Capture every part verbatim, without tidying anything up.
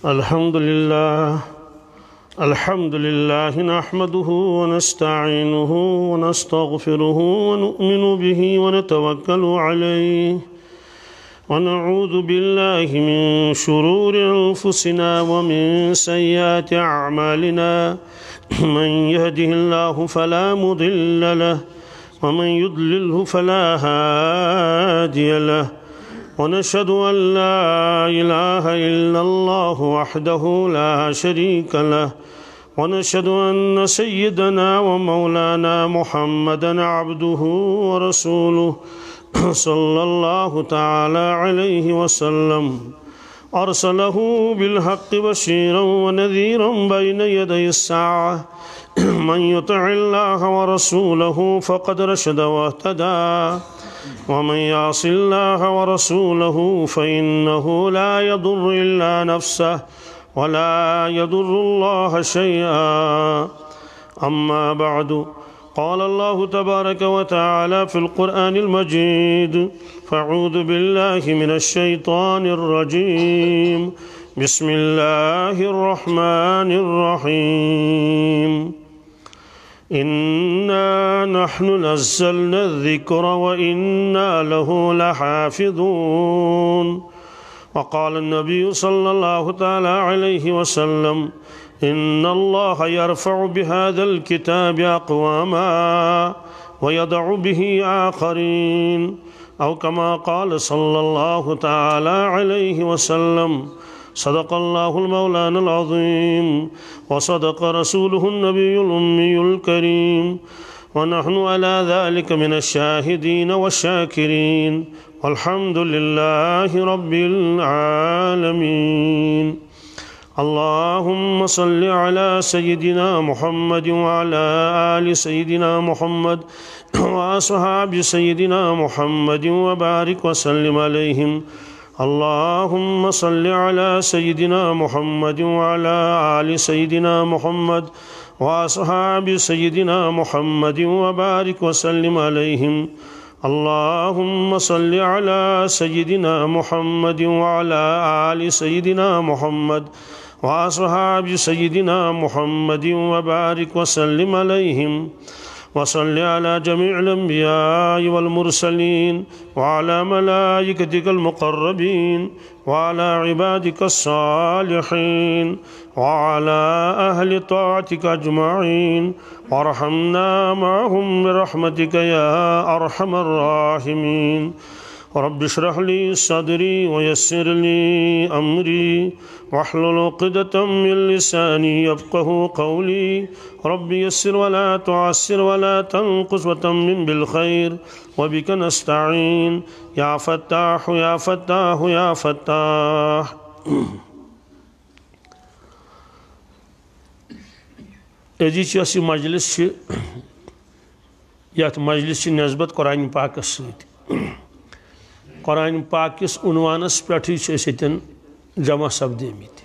الحمد لله الحمد لله نحمده ونستعينه ونستغفره ونؤمن به ونتوكل عليه ونعوذ بالله من شرور أنفسنا ومن سيئات أعمالنا من يهده الله فلا مضل له ومن يضلله فلا هادي له ونشهد أن لا إله إلا الله وحده لا شريك له ونشهد أن سيدنا ومولانا محمدًا عبده ورسوله صلى الله تعالى عليه وسلم أرسله بالحق بشيرا ونذيرا بين يدي الساعة من يطع الله ورسوله فقد رشد واهتدى ومن يعص الله ورسوله فإنه لا يضر إلا نفسه ولا يضر الله شيئا. أما بعد، قال الله تبارك وتعالى في القرآن المجيد: فأعوذ بالله من الشيطان الرجيم، بسم الله الرحمن الرحيم. إنا نحن نزلنا الذكر وإنا له لحافظون. وقال النبي صلى الله تعالى عليه وسلم: إن الله يرفع بهذا الكتاب أقواما ويضع به آخرين، أو كما قال صلى الله تعالى عليه وسلم. صدق الله المولان العظيم وصدق رسوله النبي الأمي الكريم، ونحن على ذلك من الشاهدين والشاكرين، والحمد لله رب العالمين. اللهم صل على سيدنا محمد وعلى آل سيدنا محمد وأصحاب سيدنا محمد وبارك وسلم عليهم. اللهم صل على سيدنا محمد وعلى آل سيدنا محمد وأصحاب سيدنا محمد وبارك وسلم عليهم. اللهم صل على سيدنا محمد وعلى آل سيدنا محمد وأصحاب سيدنا محمد وبارك وسلم عليهم. وصل على جميع الأنبياء والمرسلين وعلى ملائكتك المقربين وعلى عبادك الصالحين وعلى أهل طاعتك أجمعين، وارحمنا معهم برحمتك يا أرحم الراحمين. رب اشرح لي صدري ويسر لي أمري واحلل عقدة من لساني يفقه قولي. رب يسر ولا تعسر ولا تنقص وتمم بالخير وبك نستعين يا فتاح يا فتاح يا فتاح. أزيز ياسي مجلس يات مجلس نسبت قرآن پاک سۭتۍ. قرآن پاک کس عنوانس پٮ۪ٹھٕے چھِ أسۍ ییٚتٮ۪ن جمع سپدیمٕتۍ.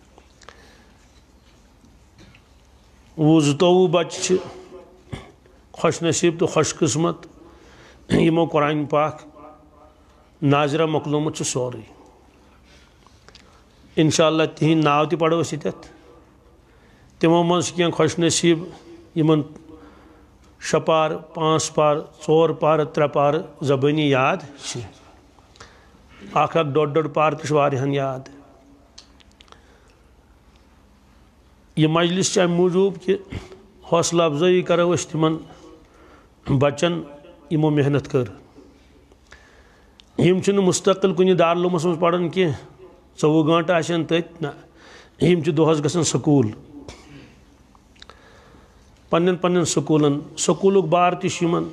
وُہ زٕتووُہ بچہِ چھِ خوش نصیب تو خوش قسمت یِمو قرآن پاک ناظرہ مۄکلومُت چھُ سورُے. انشاءاللہ تِہنٛدۍ ناو تہِ پڑو أسۍ ییٚتٮ۪تھ. تِمو منٛز چھِ کینٛہہ خوش نصیب یِمن شےٚ پار پانٛژھ پار ژور پار ترٛےٚ پار زبٲنی یاد چھِ. اکھ اکھ ڈۄڈ ڈۄڈ پار تہِ چھُ واریاہن یاد. یہ مجلس چھِ اَمہِ موٗجوٗب کہِ حوصلہ افضٲیی کرو أسۍ تِمن بچن یِمو محنت کٔر. یِم چھِنہٕ مستقل کُنہِ دارالعلومس منٛز پران کینٛہہ ژوٚوُہ گٲنٛٹہٕ آسن تٔتۍ، نہ، یِم چھِ دۄہس گژھان سکوٗل پننٮ۪ن پننٮ۪ن سکوٗلن. سکوٗلُک بار تہِ چھُ یِمن،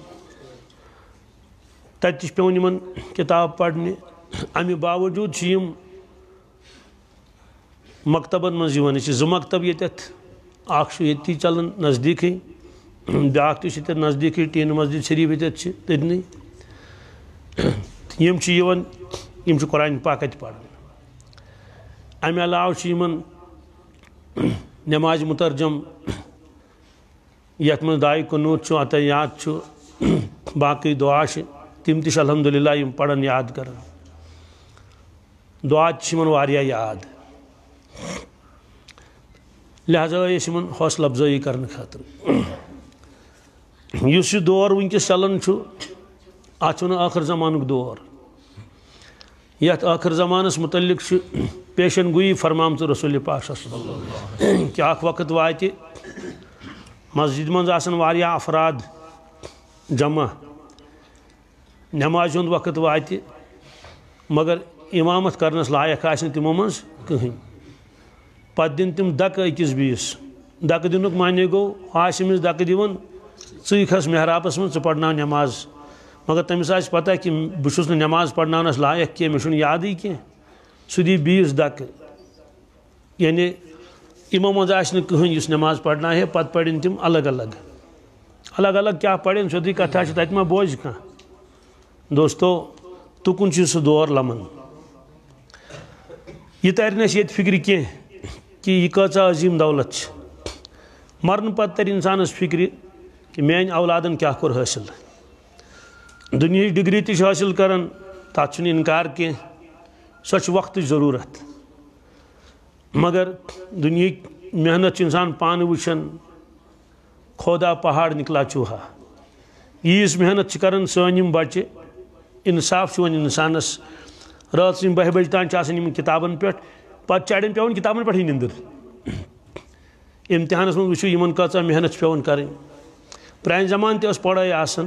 تتہِ تہِ چھِ پیٚوان یِمن کِتاب پرنہِ. امہِ باوجوٗد چھِ یِم مکتبن منٛز یِوان. أسۍ چھِ زٕ مکتب ییٚتٮ۪تھ، اکھ چھُ ییٚتی چلان نزدیٖکھٕے، بیٛاکھ تہِ چھُ ییٚتٮ۪تھ نزدیٖکھٕے ٹیٖنہٕ مسجد شریٖف ییٚتٮ۪تھ چھِ تٔتنٕے. یِم چھِ یِوان، یِم چھِ قرآن پاک اَتہِ پران. امہِ علاوٕ چھِ یِمن نٮ۪مازِ مُترجم یتھ منٛز دعاے قنوٗت چھُ، عطیات چھُ، باقٕے دعا چھِ، تِم تہِ چھِ الحمدللہ یِم پران یاد کران. دعا تہِ چھِ یِمن واریاہ یاد. لہذا اس من حوصلہ افزائی کرنے خاطر اس یہ دور ونکس چلان ات آخر زمانک دور یت آخر زمانس متعلق پیشن گوئی فرمامت رسول پاک کہ اخ وقت وات مسجد من آسن واریاہ افراد جمع نماز ہند وقت وات مگر امامت کرنس لائق آسن تمو من کہیں پتہ دن تم دکہ اکس بیس دکہ دنک معنی گو آمس دکہ دیون ثی کھس محرابس من ثہ پڑھنا نماز مگر تمس آس پتہ کہ بہس نماز پڑھنانس لائق کی مے چھُنہٕ یادٕے کینٛہہ سُہ دی بیس دکہ یعنی یمو منٛز آسہِ نہٕ کٕہٕنۍ یُس نماز پڑھنا ہے پتہٕ پرن تم الگ الگ الگ الگ کیا پڑھن سیودٕے کتھا چھِ تتہِ ما بوزِ کانٛہہ دوستو تُکُن چھُ سُہ دور لمن یہ ترِ نہٕ اَسہِ ییٚتہِ فکرِ کینٛہہ کہ یہ کۭژاہ عظیٖم دولت چھِ مرن پتہٕ ترِ انسانس فکرِ کہ میٛانہِ اولادن کیٛاہ کوٚر حٲصِل دنیاہٕچ ڈگری تہِ چھِ حٲصِل کران تتھ چھُنہٕ انکار کینٛہہ سۄ چھِ وقتٕچ ضروٗرت مگر دنیاہٕچ محنت چھُ انسان پانہٕ وٕچھان خۄدا پہاڑ نکلا چوہا ییٖژ محنت چھِ کران سٲنۍ یِم بچہِ انصاف چھُ وۄنۍ انسانس رات سٕنٛدِ بہہِ بجہِ تام چھِ آسان یِمن کتابن پٮ۪ٹھ پتہٕ چڑٮ۪ن پیٚوان کتابن پٮ۪ٹھٕے نِندٕر امتحانس منٛز وٕچھِو یِمن کۭژاہ محنت چھِ پیٚوان کرٕنۍ پرانہِ زمانہٕ تہِ ٲس پڑٲے آسان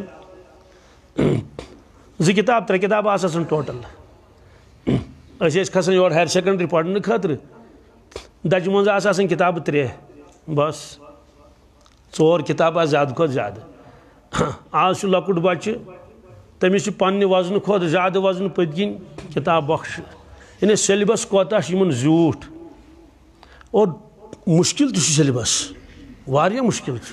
زٕ کتاب ترٛےٚ کتاب آسہٕ آسان ٹوٹل أسۍ ٲسۍ کھسان یور ہایر سیکنڈری پرنہٕ خٲطرٕ دجہِ منٛز آسہٕ آسان کتابہٕ ترٛےٚ بس ژور کتاب آسہٕ زیادٕ کھۄتہٕ زیادٕ آز چھُ لۄکُٹ بچہِ تٔمِس چھِ پننہِ وزنہٕ کھۄتہٕ زیادٕ وزنہٕ پٔتۍ کِنۍ کتاب بخش یعنی سیلبس کوتاہ چھُ یِمن زیوٗٹھ اور مشکل تہِ چھُ سیلبس واریاہ مشکل چھُ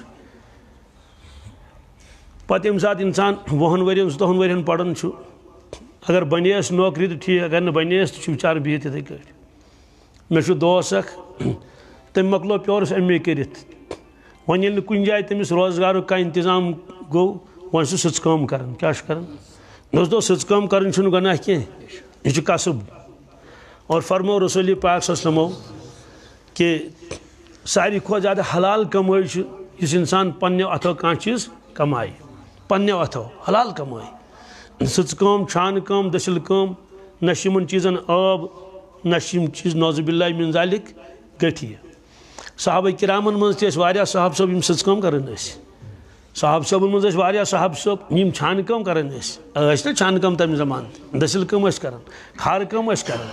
پتہٕ ییٚمہِ ساتہٕ انسان وُہن ؤرین زٕتووُہن ؤرین پران چھُ اگر بنیس نوکری تہِ ٹھیٖک اگر نہٕ بنیس تہِ چھُ بِچارٕ بِہِتھ یِتھٕے کٲٹھۍ مےٚ چھُ دوس اکھ تٔمۍ مۄکلو پیورس ایم اے کٔرِتھ وۄنۍ ییٚلہِ نہٕ کُنہِ جایہِ تٔمِس روزگارُک کانٛہہ انتظام گوٚو وۄنۍ چھُ سٕژ کٲم کران کیٛاہ چھُ کران دوستو سٕژ کٲم کرٕنۍ چھُنہٕ گۄناہ کینٛہہ یہِ چھُ کسب اور فرمو رسول پاک صلی اللہ علیہ وسلمو کہ ساروی کھۄتہٕ زیادٕ حلال کمٲے چھُ یُس انسان پننیو اتھو کانٛہہ چیٖز کمایہِ پننیو اتھو حلال کمٲے سٕژ کٲم چھانہٕ کٲم دٔسِل کٲم نہ چھِ یِمن چیٖزن آب نہ چھِ یِم چیٖز نعوذ باللہ من ذالک گٔٹھی صحابہ کرامن منٛز تہِ ٲسۍ واریاہ صحاب صٲب یِم سٕژ کٲم کران ٲسۍ صحاب صٲبن منٛز ٲسۍ واریاہ صحاب صٲب یِم چھانہٕ کٲم کران ٲسۍ ٲسۍ نہ چھانہٕ کٲم تمہِ زمانہٕ تہِ دٔسِل کٲم ٲسۍ کران کھارٕ کٲم ٲسۍ کران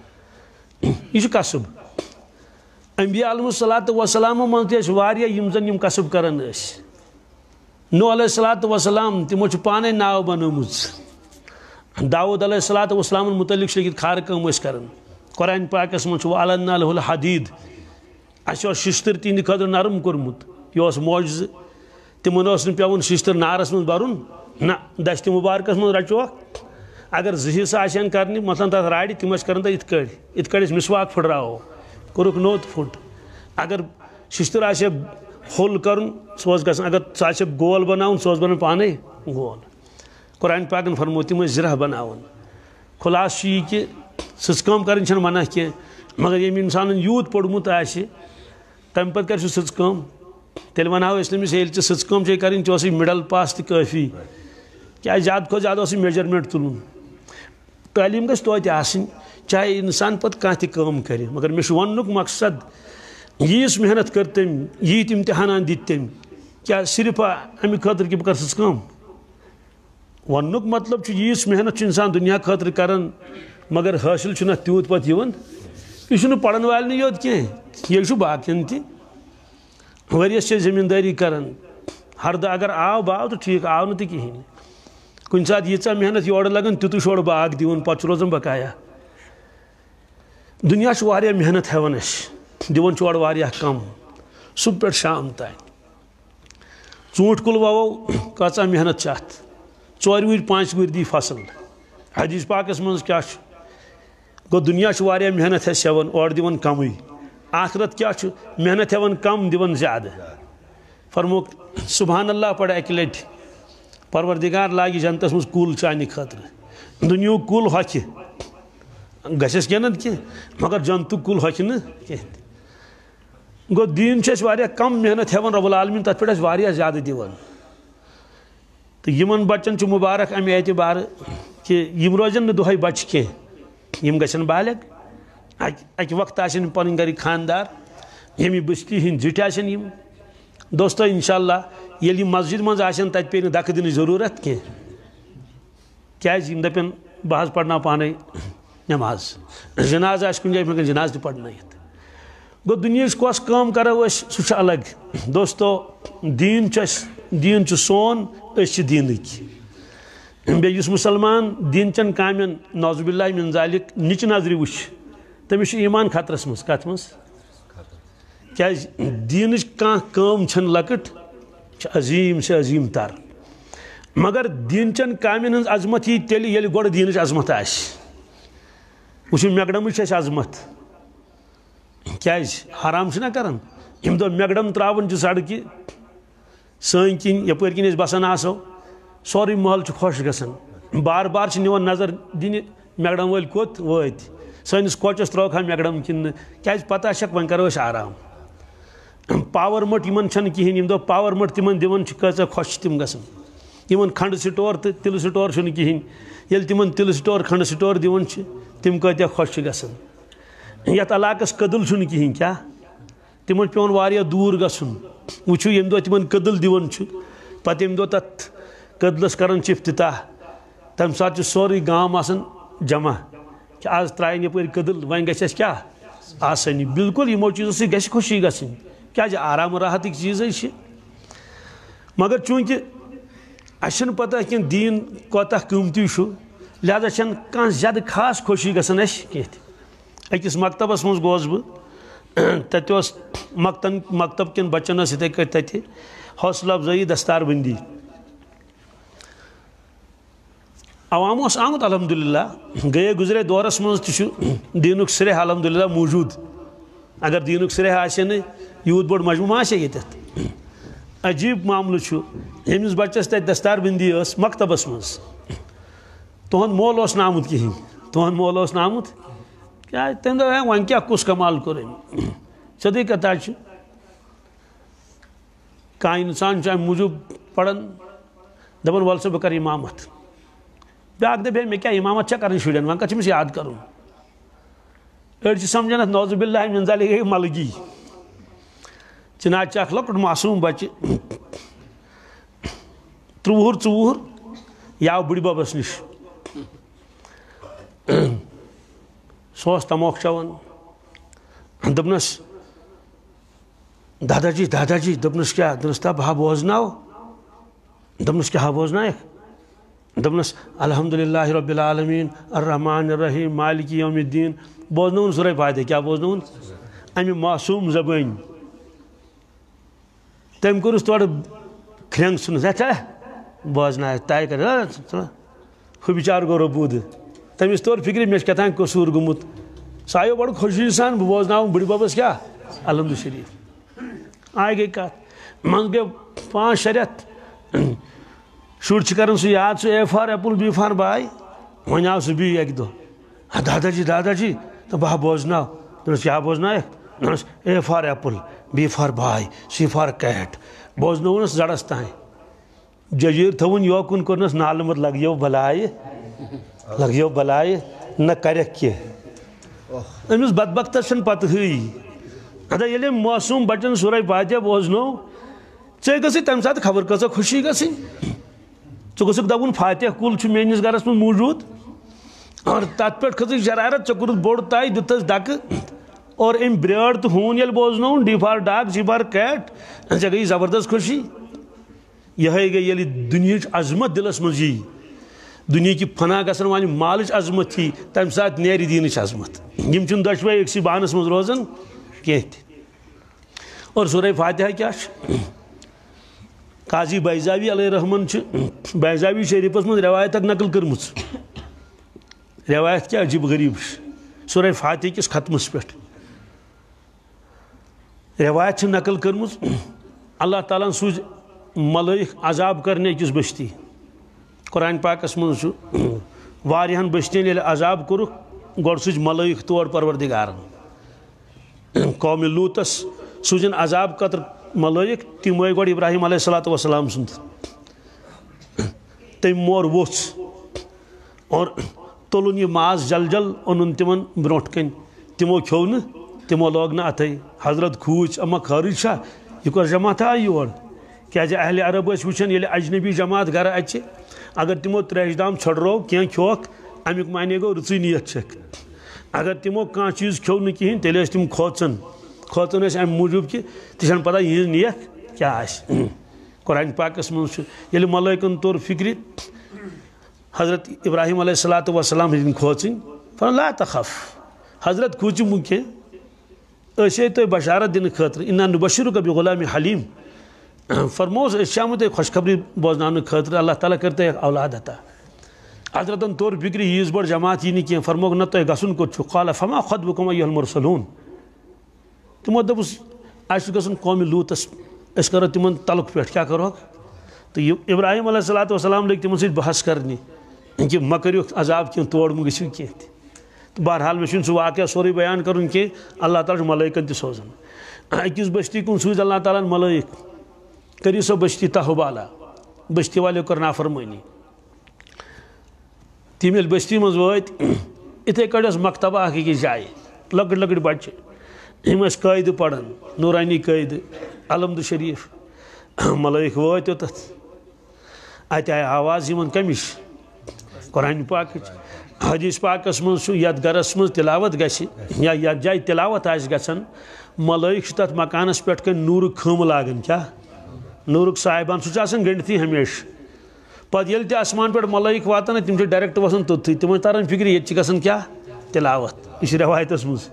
یہ چھُ کسب انبیاء علیہ الصلوۃ والسلامو منٛز تہِ ٲسۍ واریاہ یِم زن یِم کسب کران ٲسۍ نوح علیہ الصلوۃ والسلام تِمو چھُ پانے ناو بنٲومٕژ داود علیہ الصلوۃ والسلامن متعلق چھِ لیکھِتھ کھارٕ کٲم ٲسۍ کران قرآن پاکس منٛز چھُ وَعَلَنَّا لَهُ الْحَدیٖد اَسہِ اوس شِشتٕر تِہنٛدِ خٲطرٕ نرم کوٚرمُت یہِ اوس معجزٕ تِمن اوس نہٕ پیٚوان شِشتٕر نارس منٛز برُن نہ دستہِ مُبارکس منٛز رچوکھ اگر زٕ حصہٕ آسن کرنہِ مثلاً تتھ راڑِ تِم ٲسۍ کران تتھ یِتھ کٲٹھۍ یِتھ کٲٹھۍ أسۍ مسواک پھٕٹراوو کوٚرُکھ نوٚت پھُٹ اگر شِشتٕر آسہِ ہا ہوٚل کرُن سُہ اوس گژھان اگر سُہ آسہِ ہا گول بناوُن سُہ اوس بنان پانے گول قرآن پاکن فرمو تِم ٲسۍ زِرہ بناوان خُلاصہٕ چھُ یہِ کہِ سٕژ کٲم کرٕنۍ چھنہٕ منع کینٛہہ مگر ییٚمۍ انسانن یوٗت پوٚرمُت آسہِ تمہِ پتہٕ کرِ سُہ سٕژ کٲم تیٚلہِ ونہو أسۍ تٔمِس ییٚلہِ ژےٚ سٕژ کٲم چھے کرٕنۍ ژےٚ اوسُے مِڈل پاس تہِ کٲفی کیٛازِ زیادٕ کھۄتہٕ زیادٕ اوسُے میجرمنٹ تُلُن تعلیٖم گژھِ توتہِ آسٕنۍ چاہے انسان پتہٕ کانٛہہ تہِ کٲم کرِ مگر مےٚ چھُ وننُک مقصد ییٖژ محنت کٔر تٔمۍ ییٖتۍ امتحانات دِتۍ تٔمۍ کیٛاہ صرف امہِ خٲطرٕ کہِ بہٕ کرٕ سٕژ کٲم وننُک مطلب چھُ ییٖژ محنت چھُ انسان دُنیا خٲطرٕ کران مگر حٲصِل چھُنہٕ اتھ تیوٗت پتہٕ یِوان یہِ چھُنہٕ پرن والنٕے یوت کینٛہہ یہِ چھُ باقین تہِ ؤریس چھِ زٔمیٖندٲری کران ہردٕ اگر آو باو تہٕ ٹھیٖک آو نہٕ تہِ کِہیٖنۍ کُنہِ ساتہٕ ییٖژاہ محنت یورٕ لگان تیُتُے شورٕ باغ دِوان پتہٕ چھُ روزان بقایا دُنیا چھُ واریاہ محنت ہٮ۪وان اَسہِ دِوان چھُ اورٕ واریاہ کم صبح پٮ۪ٹھ شام تام ژوٗنٛٹھۍ کُل ووو کۭژاہ محنت چھِ اتھ ژورِ وٕہٕرۍ پانٛژِ وٕہٕرۍ دی فصل حدیث پاکس منٛز کیٛاہ چھُ گوٚو دُنیا چھُ واریاہ محنت اَسہِ ہٮ۪وان اورٕ دِوان کمٕے آخرت کیٛاہ چھُ محنت ہٮ۪وان کم دِوان زیادٕ فرموکھ سبحان اللہ پڑ اکہِ لٹہِ پروردگار لاگہِ جنتس منٛز کُل چانہِ خٲطرٕ دُنیہُک کُل ہۄکھِ گژھٮ۪س کینٛہہ نتہٕ کینٛہہ مگر جنتُک کُل ہۄکھِ نہٕ کینٛہہ گو دین واریاہ کم محنت ہیوان رب العالمین تت پہ واریاہ زیادہ دیوان تو یمن بچن چھ مبارک امہ اعتبار کہ یم روزن نہ دہے بچ کی یم گژھن بالغ اکہ وقت آسن پن گھر خاندار یمی بستی ہند زٹ آسن یم دوستو انشاءاللہ یل مسجد مز آسن تت پہ دکہ دن ضرورت کی کیاز یم دپن بہ پڑھنا پانے نماز جناز آس کن جائے مگر جناز تہ پڑھنائیت گو دنیا کس کام کرو سہ الگ دوستو دین دین سون اس دینک بیس مسلمان دین چن کامن نعوذ باللہ من ذالک نچ نظر وچ تمس ایمان خطرس مز کت مز کیاز دینچ کان کام چھن لکٹ عظیم سے عظیم تر مگر دین چن کامن ہز عظمت ہی تیل یل گوڑ دینچ عظمت آس وچ میگڈمچ اس عظمت کیاز حرام چھنا کرن یم دو میگڈم تراون چھ سڑکہ سن کن یپر کن اس بسان آسو سوری محل چھ خوش گسن بار بار چھ نیون نظر دین میگڈم ول کوت وت سنس کوچس تروکھا میگڈم کن کیاز پتہ شک ون کرو اس آرام پاور مٹ یمن چھن کہین یم دو پاور مٹ تمن دیون چھ کژ خوش تم گسن یمن کھنڈ سٹور تہ تل سٹور چھن کہین یل تمن تل سٹور کھنڈ سٹور دیون چھ تم کتیا خوش گسن یت علاقس قدل چھن کہین کیا تمن پیون واریاہ دور گسن وچھو یم دو تمن قدل دیون چھ پتہ یم دو تت قدلس کرن چھ افتتاح تم سات چھ سوری گام آسن جمع کہ آز ترائن یپر قدل ون گژھِ اس کیا آسانی بالکل یمو چیزو سی گژھِ خوشی گژھن کیا آرام راحت چیز مگر چونکہ اچھن پتہ کہ دین کوتہ قیمتی لہذا چھن کان زیادہ خاص خوشی گژھن اس کینٛہہ أکِس مکتبس منٛز گوس بہٕ تتہِ اوس مکتن مکتب کٮ۪ن بچن ٲس یِتھَے کٔٹھۍ تتہِ حوصلہ افزٲیی دستار بندی عوام اوس آمُت الحمدللہ گٔیے گُزرے دورس منٛز تہِ چھُ دیٖنُک سرٛیٚح الحمدللہ موٗجوٗد اگر دیٖنُک سرٛیٚح آسہِ نہٕ یوٗت بوٚڑ مجموٗعہٕ ما آسہِ ہا ییٚتٮ۪تھ عجیٖب معاملہٕ چھُ ییٚمِس بچس تتہِ دستار بندی ٲس مکتبس منٛز تُہُنٛد مول اوس نہٕ آمُت کِہیٖنۍ تُہُنٛد مول اوس نہٕ آمُت کیٛازِ تٔمۍ دوٚپ ہے وۄنۍ کیٛاہ کُس کمال کوٚر أمۍ سیوٚدُے کتھا چھِ کانٛہہ اِنسان چھُ اَمہِ موٗجوٗب پران دپان وَلہٕ سا بہٕ کَرٕ اِمامت بیٛاکھ دَپہِ ہے مےٚ کیٛاہ اِمامت چھےٚ کَرٕنۍ شُرٮ۪ن وۄنۍ کَتھ چھُ أمِس یاد کَرُن أڑۍ چھِ سمجھان اَتھ نعوذ باللہ من ذالِک گٔے ملگی چِناز چھِ اکھ لۄکُٹ معصوٗم بچہِ ترٛوُہُر ژوٚوُہُر یہِ آو بٕڈِ ببس نِش سُہ اوس تموکھ چٮ۪وان دوٚپنس دادا جی دادا جی دوٚپنس کیٛاہ دوٚپنس تا بہٕ ہا بوزناو دوٚپنس کیٛاہ ہا بوزنایکھ دوٚپنس الحمدللہ رب العالمین الرحمن الرحیم مالک یوم الدین بوزنوُن سورہ فاتحہ کیٛاہ بوزنوُن امہِ معصوٗم زبٲنۍ تٔمۍ کوٚرُس تورٕ کھرٛنٛگ ژھٕنُس ہتا بوزنایکھ طے کر ہُہ بِچار گوٚو رۄبوٗدٕ تٔمِس توٚر فِکرِ مےٚ چھُ کیٛاہ تام قصوٗر گوٚمُت سُہ آیو بڑٕ خوشی سان بہٕ بوزناوُن بٕڈِ ببس کیٛاہ الحمدُ شریٖف آے گٔے کتھ منٛزٕ گٔے پانٛژھ شےٚ رٮ۪تھ شُرۍ چھِ کران سُہ یاد سُہ A for apple B for boy وۄنۍ آو سُہ بیٚیہِ اکہِ دۄہ دادا جی دادا جی تہٕ بہٕ ہا بوزناو دوٚپنس کیٛاہ بوزنایکھ دوٚپنس A for apple B for boy C for cat بوزنووُنس زڑس تانۍ ججیٖر تھوُن یوکُن کوٚرنس نالہٕ مت لگیو بلایہِ لگیو بلایہِ نہ کرٮ۪کھ کینٛہہ أمِس بدبختس چھنہٕ پتہٕے ادا ییٚلہِ أمۍ معصوٗم بچن سورہ فاتحہ بوزنو ژےٚ گٔژھٕے تمہِ ساتہٕ خبر کۭژاہ خوشی گژھٕنۍ ژٕ گوٚژھُکھ دپُن فاتحہ کُل چھُ میٲنِس گرس منٛز موٗجوٗد اور تتھ پٮ۪ٹھ کھٔژٕکھ شرارت ژےٚ کوٚرُتھ بوٚڑ طے دِتُس ڈکہٕ اور أمۍ برٛٲر تہٕ ہوٗن ییٚلہِ بوزنووُن D for dog C for cat ژےٚ گٔیی زبردست خوشی یِہے گٔے ییٚلہِ دُنہِچ عظمت دِلس منٛز یی دُنہِکہِ فنا گژھن والہِ مالٕچ عظمت یی تمہِ ساتہٕ نیرِ دیٖنٕچ عظمت یِم چھِنہٕ دۄشوے أکسٕے بانس منٛز روزان کینٛہہ تہِ اور سورہ فاتحہ کیٛاہ چھُ قاضی بیضاوی علیہ رحمان چھِ بیضاوی شریٖفس منٛز رٮ۪وایت اکھ نقل کٔرمٕژ رٮ۪وایت کیٛاہ عجیٖب غریٖب چھِ سورہ فاتحہ کِس ختمس پٮ۪ٹھ رٮ۪وایت چھِ نقل کٔرمٕژ اللہ تعالیٰ ہن سوٗزۍ ملٲیِک عذاب کرنہِ أکِس بٔستی قرآن پاکس منٛز چھُ واریاہن بٔستین ییٚلہِ عذاب کوٚرُکھ گۄڈٕ سوٗزۍ ملٲیِک تور پروردِگارن قومہِ لوٗتس سوزن عذاب قطر ملائک تم آئی گوڑ ابراہیم علیہ الصلوۃ والسلام سند تم مور ووچ اور تلن یہ ماز جل جل اون تمن بروٹ کن تمو کھو نا تمو لوگ نا اتھے حضرت کھوچ اما خارج چھا یہ کس جماعت آئی یور کیا اہل عرب ٲسۍ وٕچھان ییٚلہِ اجنبی جماعت گھر اچہِ اگر تمو تریش دام چھڑرو کینٛہہ کھیوکھ امیُک معنی گوٚو رٕژٕے نیت چھکھ اگر تمو کانٛہہ چیٖز کھیوٚو نہٕ کِہیٖنۍ تیٚلہِ ٲسۍ تِم کھوژان کھوژان ٲسۍ امہِ موٗجوٗب کہِ تہِ چھَنہٕ پتہ یِہٕنٛز نیت کیٛاہ آسہِ قرآن پاکس منٛز چھُ ییٚلہِ ملٲیکن توٚر فِکرِ حضرت ابراہیم علیہ الصلوۃ والسلام ہیٚتِنۍ کھوژٕنۍ فرموو لا تخف حضرت کھوٗژِو مہٕ کینٛہہ أسۍ آے تۄہہِ بشارت دِنہٕ خٲطرٕ اِنا نُبشِرُکَ بِغُلامٍ حلیٖم فرموس أسۍ چھِ آمٕتۍ تۄہہِ خوشخبری بوزناونہٕ خٲطرٕ اللہ تعالیٰ کٔرۍ تۄہہِ اولاد عطا حضرتن توٚر فِکرِ ییٖژ بٔڑ جماعت یی نہٕ کینٛہہ فرموکھ نہ تۄہہِ گژھُن کوٚت چھُ قال فما خطبُکُم ایُّہا المرسلوٗن تِمو دوٚپُس اَسہِ چھُ گژھُن قومہِ لوٗطس أسۍ کرو تِمن تلُک پٮ۪ٹھ کیٛاہ کروکھ تہٕ ابراہیم علیہ الصلوۃ والسلام لٔگۍ تِمن سۭتۍ بحث کرنہِ کہ مہ کٔرِوکھ عذاب کینٛہہ تور مہ گٔژھِو کینٛہہ تہِ تہٕ بہرحال مےٚ چھُنہٕ سُہ واقعہ سورُے بیان کرُن کینٛہہ اللہ تعالیٰ چھُ ملٲیکن تہِ سوزان أکِس بستی کُن سوٗزۍ اللہ تعالیٰ ہن ملٲیک کٔرِو سۄ بستی تاہوبالا بستی والیو کٔر نافرمٲنی تِم ییٚلہِ بستی منٛز وٲتۍ یِتھَے کٔٹھۍ ٲس مکتبہ اکھ أکِس جایہِ لۄکٕٹۍ لۄکٕٹۍ بچہِ یِم ٲسۍ قٲیدٕ پران نورانی قٲیدٕ الحمدُ شریٖف ملٲیک وٲتۍ اوٚتتھ اَتہِ آیہِ آواز یِمن کمِچ قرآن پاکٕچ حدیث پاکس منٛز چھُ یتھ گرس منٛز تلاوت گژھِ یا یتھ جایہِ تلاوت آسہِ گژھان ملٲیک چھِ تتھ مکانس پٮ۪ٹھ کٔنۍ نوٗرُک خٲمہٕ لاگان کیٛاہ نوٗرُک صاحبان سُہ چھُ آسان گٔنڈتھٕے ہمیشہٕ پتہٕ ییٚلہِ تہِ آسمان پٮ۪ٹھ ملٲیک واتان تِم چھِ ڈایریکٹ وسان توٚتھٕے تِمن تران فِکرِ ییٚتہِ چھِ گژھان کیٛاہ تلاوت یہِ چھِ رٮ۪وایتس منٛز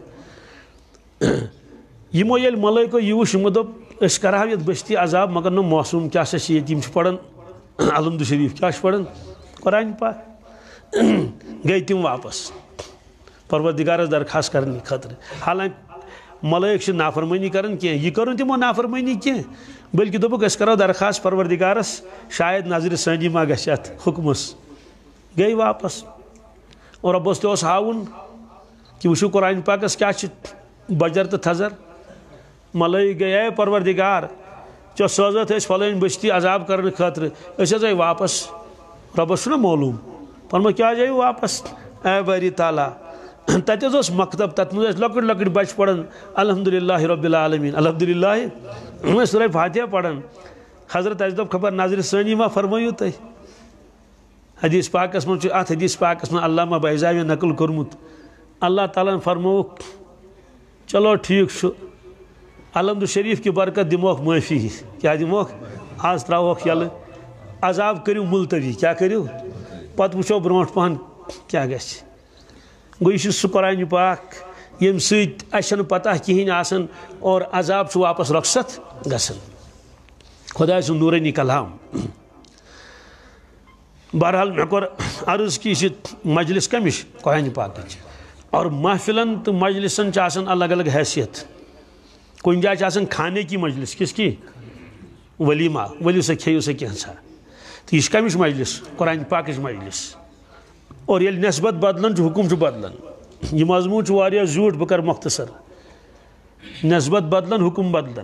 یِمو ییٚلہِ ملٲیکو یہِ وٕچھ یِمو دوٚپ أسۍ کرہاو یتھ بستی عذاب مگر نہٕ موسوٗم کیٛاہ سا چھِ ییٚتہِ یِم چھِ پران الحمدُ شریٖف کیٛاہ چھِ پران قرآن پاک گٔے تِم واپس پروردِگارس درخاست کرنہٕ خٲطرٕ حالانکہِ ملٲیک چھِ نافرمٲنی کران کینٛہہ یہِ کٔرٕن تِمو نافرمٲنی کینٛہہ بٔلکہِ دوٚپُکھ أسۍ کرو درخاست پروردِگارس شاید نظرِ ثٲنی ما گژھِ اتھ حُکمس گٔے واپس اور رۄبس تہِ اوس ہاوُن کہِ وٕچھِو قرآن پاکس کیٛاہ چھِ بجر تہٕ تھزر ملٲیک گٔے اے پروردِگار ژےٚ سوزتھ أسۍ فلٲنۍ بستی عذاب کرنہٕ خٲطرٕ أسۍ حظ آے واپس رۄبس چھُنہ معلوٗم فرموو کیٛازِ آیِو واپس اے باری تعالیٰ تتہِ حظ اوس مکتب تتھ منٛز ٲسۍ لۄکٕٹۍ لۄکٕٹۍ بچہِ پران الحمدُاللہ رۄبِ العالمیٖن الحمدُاللہ یِم ٲسۍ سورے فاتحہ پران حضرت اسہِ دوٚپ خبر نظرِ ثٲنی ما فرمٲیِو تُہۍ حدیث پاکس منٛز چھُ اتھ حدیث پاکس منٛز علامہ بیضاویٰ نقل کوٚرمُت اللہ تعالیٰ ہن فرمووُکھ چلو ٹھیٖک چھُ الحمدُ شریٖف کہِ برکت دِموکھ معٲفی کیٛاہ دِموکھ آز ترٛاوہوکھ یَلہٕ عذاب کٔرِو مُلتوی کیٛاہ کٔرِو پتہٕ وٕچھو برونٛٹھ پہن کیٛاہ گژھِ گوٚو یہِ چھُ سُہ قرآنہِ پاک ییٚمہِ سۭتۍ اَسہِ چھَنہٕ پتہ کِہیٖنۍ آسان اور عذاب چھُ واپس رۄخصت گژھان خۄداے سُنٛد نوٗرٲنی کلام بہرحال مےٚ کوٚر عرض کہِ یہِ چھِ مجلس کمِچ قرآنہِ پاکٕچ اور محفلن تہٕ مجلسن چھِ آسان الگ الگ حیثیت کُنہِ جایہِ چھِ آسان کھانے کی مجلس کِس کی ولیٖما ؤلِو سا کھیٚیِو سا کینٛژھا تہٕ یہِ چھِ کمِچ مجلس قرآنہِ پاکٕچ مجلس اور ییٚلہِ نٮ۪سبت بدلان چھُ حُکُم چھُ بدلان یہِ مضموٗن چھُ واریاہ زیوٗٹھ بہٕ کرٕ مۄختصر نٮ۪سبت بدلان حُکُم بدلان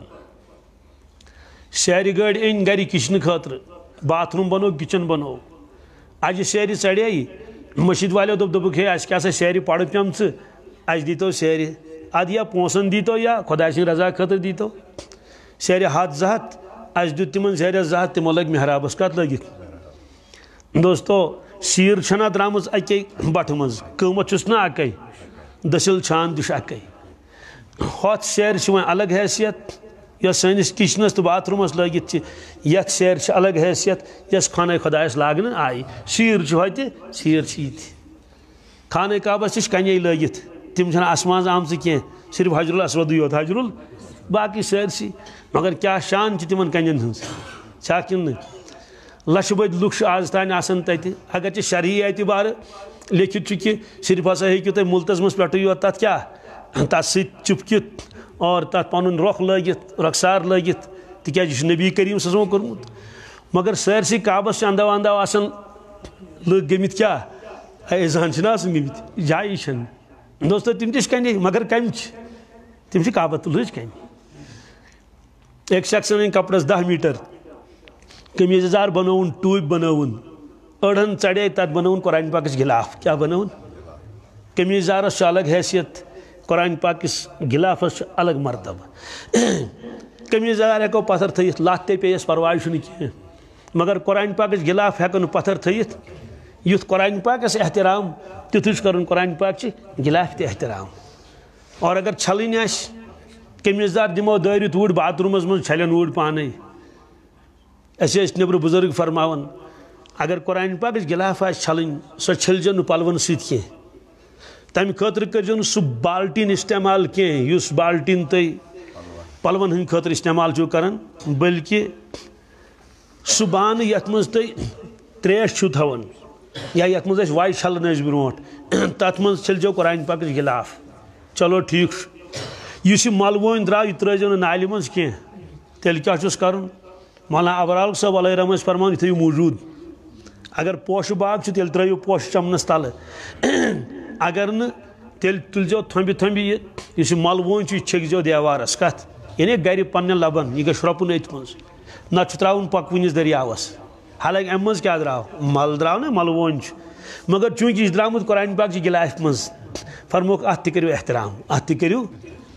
سیرِ گٲڑۍ أنۍ گرِ کِچنہٕ خٲطرٕ باتھ روٗم بنوو کِچن بنوو اجہِ سیرِ ژڑے مٔشیٖد والیو دوٚپ دوٚپُکھ ہے اَسہِ کیٛاہ سا سیرِ پڑٕ پیمژٕ اَسہِ دیٖتو سیرِ اَدٕ یا پونٛسن دیٖتو یا خۄداے سٕنٛدِ رضا خٲطرٕ دیٖتو سیرِ ہتھ زٕ ہتھ اَسہِ دیُت تِمن سیرٮ۪س زٕ ہتھ تِمو لٲگۍ محرابس کتھ لٲگِکھ دوستو سیٖر چھنا درٛامٕژ اَکے بٹھٕ منٛز قۭمتھ چھُس نا اکے دٔسِل چھان تہِ چھُ اکے ہۄتھ سیرِ چھِ وۄنۍ الگ حیثیت یۄس سٲنِس کچنس تہٕ باتھ روٗمس لٲگِتھ چھِ یتھ سیرِ چھِ الگ حیثیت یۄس خانہ خۄدایس لاگنہٕ آیہِ سیٖر چھِ ہوٚتہِ سیٖر چھِ یِتہِ خانہ کعبس تہِ چھِ کنے لٲگِتھ تِم چھنہٕ آسمانس آمژٕ کینٛہہ صرف حجر الاسودٕے یوت حجرُل باقٕے سٲرسٕے مگر کیٛاہ شان چھِ تِمن کنٮ۪ن ہٕنٛز چھا کِنہٕ نہٕ لچھِ بٔدۍ لُکھ چھِ آز تانۍ آسان تتہِ اگر ژےٚ شرعی اعتبارٕ لیکھِتھ چھُ کہِ صرف ہسا ہیٚکِو تُہۍ مُلتزمس پٮ۪ٹھٕے یوت تتھ کیٛاہ تتھ سۭتۍ چُپکِتھ اور تتھ پنُن رۄخ لٲگِتھ رۄخسار لٲگِتھ تِکیٛازِ یہِ چھُ نبی کریم صٲبن کوٚرمُت مگر سٲرسٕے کعبس چھِ اندو اندو آسان لُکھ گٔمٕتۍ کیٛاہ اذان چھِنہ آسان گٔمٕتۍ جایی چھنہٕ دوستو تِم تہِ چھِ کنے مگر کمہِ چھِ تِم چھِ کعبۃ اللہٕچ کنے ایک شخص ان کپڑس دہ میٹر قمیض یزار بنون ٹوپ بنون اڑن ٹڑے تک بنون قرآن پاکس غلاف کیا بنون قمیض یزارس الگ حیثیت قرآن پاکس غلافس الگ مرتبہ قمیض یزار ہیکو پتھر تھیت لات تے پیس پرواہ چھُنہٕ کینٛہہ مگر قرآن پاکس غلاف ہیکو نہٕ پتھر تھیت یُتھ قرآن پاکس احترام تیُتھُے چھُ کرُن قرآن پاک چہِ غلاف تہِ احترام اور اگر چھلٕنۍ آسہِ قمیض یزار دِمو دٲرِتھ اوٗرۍ باتھ روٗمس منٛز چھلن اوٗرۍ پانے اَسہِ ٲسۍ نیٚبرٕ بُزرگ فرماوان اگر قرآن پاکس غلاف آسہِ چھلٕنۍ سۄ چھٔلزیو نہٕ پلون سۭتۍ کینٛہہ تمہِ خٲطرٕ کٔرزیو نہٕ سُہ بالٹیٖن استعمال کینٛہہ یُس بالٹیٖن تُہۍ پلون ہٕنٛدِ خٲطرٕ استعمال چھُو کران بلکہِ سُہ بانہٕ یتھ منٛز تُہۍ تریش چھُو تھاوان یا یتھ منٛز أسۍ وایہِ چھلان ٲسۍ برونٛٹھ تتھ منٛز چھٔلزیو قرآن پاکس غلاف چلو ٹھیٖک چھُ یُس یہِ ملوٲنۍ درٛاو یہِ ترٛٲیزیو نہٕ نالہِ منٛز کینٛہہ تیٚلہِ کیٛاہ چھُس کرُن مولانا ابرال صٲب علیہ رحمہ ٲسۍ فرماوان یہِ تھٲیِو موٗجوٗد اگر پوشہٕ باغ چھُ تیٚلہِ ترٛٲیِو پوشہٕ چمنس تلہٕ اگر نہٕ تیٚلہِ تُلزیو تھوٚمبہِ تھوٚمبہِ یہِ یُس یہِ ملوٲنۍ چھُ یہِ چھٔکزیو دیوارس کتھ یعنی گرِ پننٮ۪ن لبن یہِ گژھِ شرٛوپُن أتھۍ منٛز نتہٕ چھُ ترٛاوُن پکوٕنِس دٔریاوس حالانکہِ امہِ منٛز کیٛاہ درٛاو مل درٛاو نا ملوٲنۍ چھُ مگر چوٗنٛکہِ یہِ چھُ درٛامُت قرآن پاک چہِ غلاف منٛز فرموکھ اتھ تہِ کٔرِو احترام اتھ تہِ کٔرِو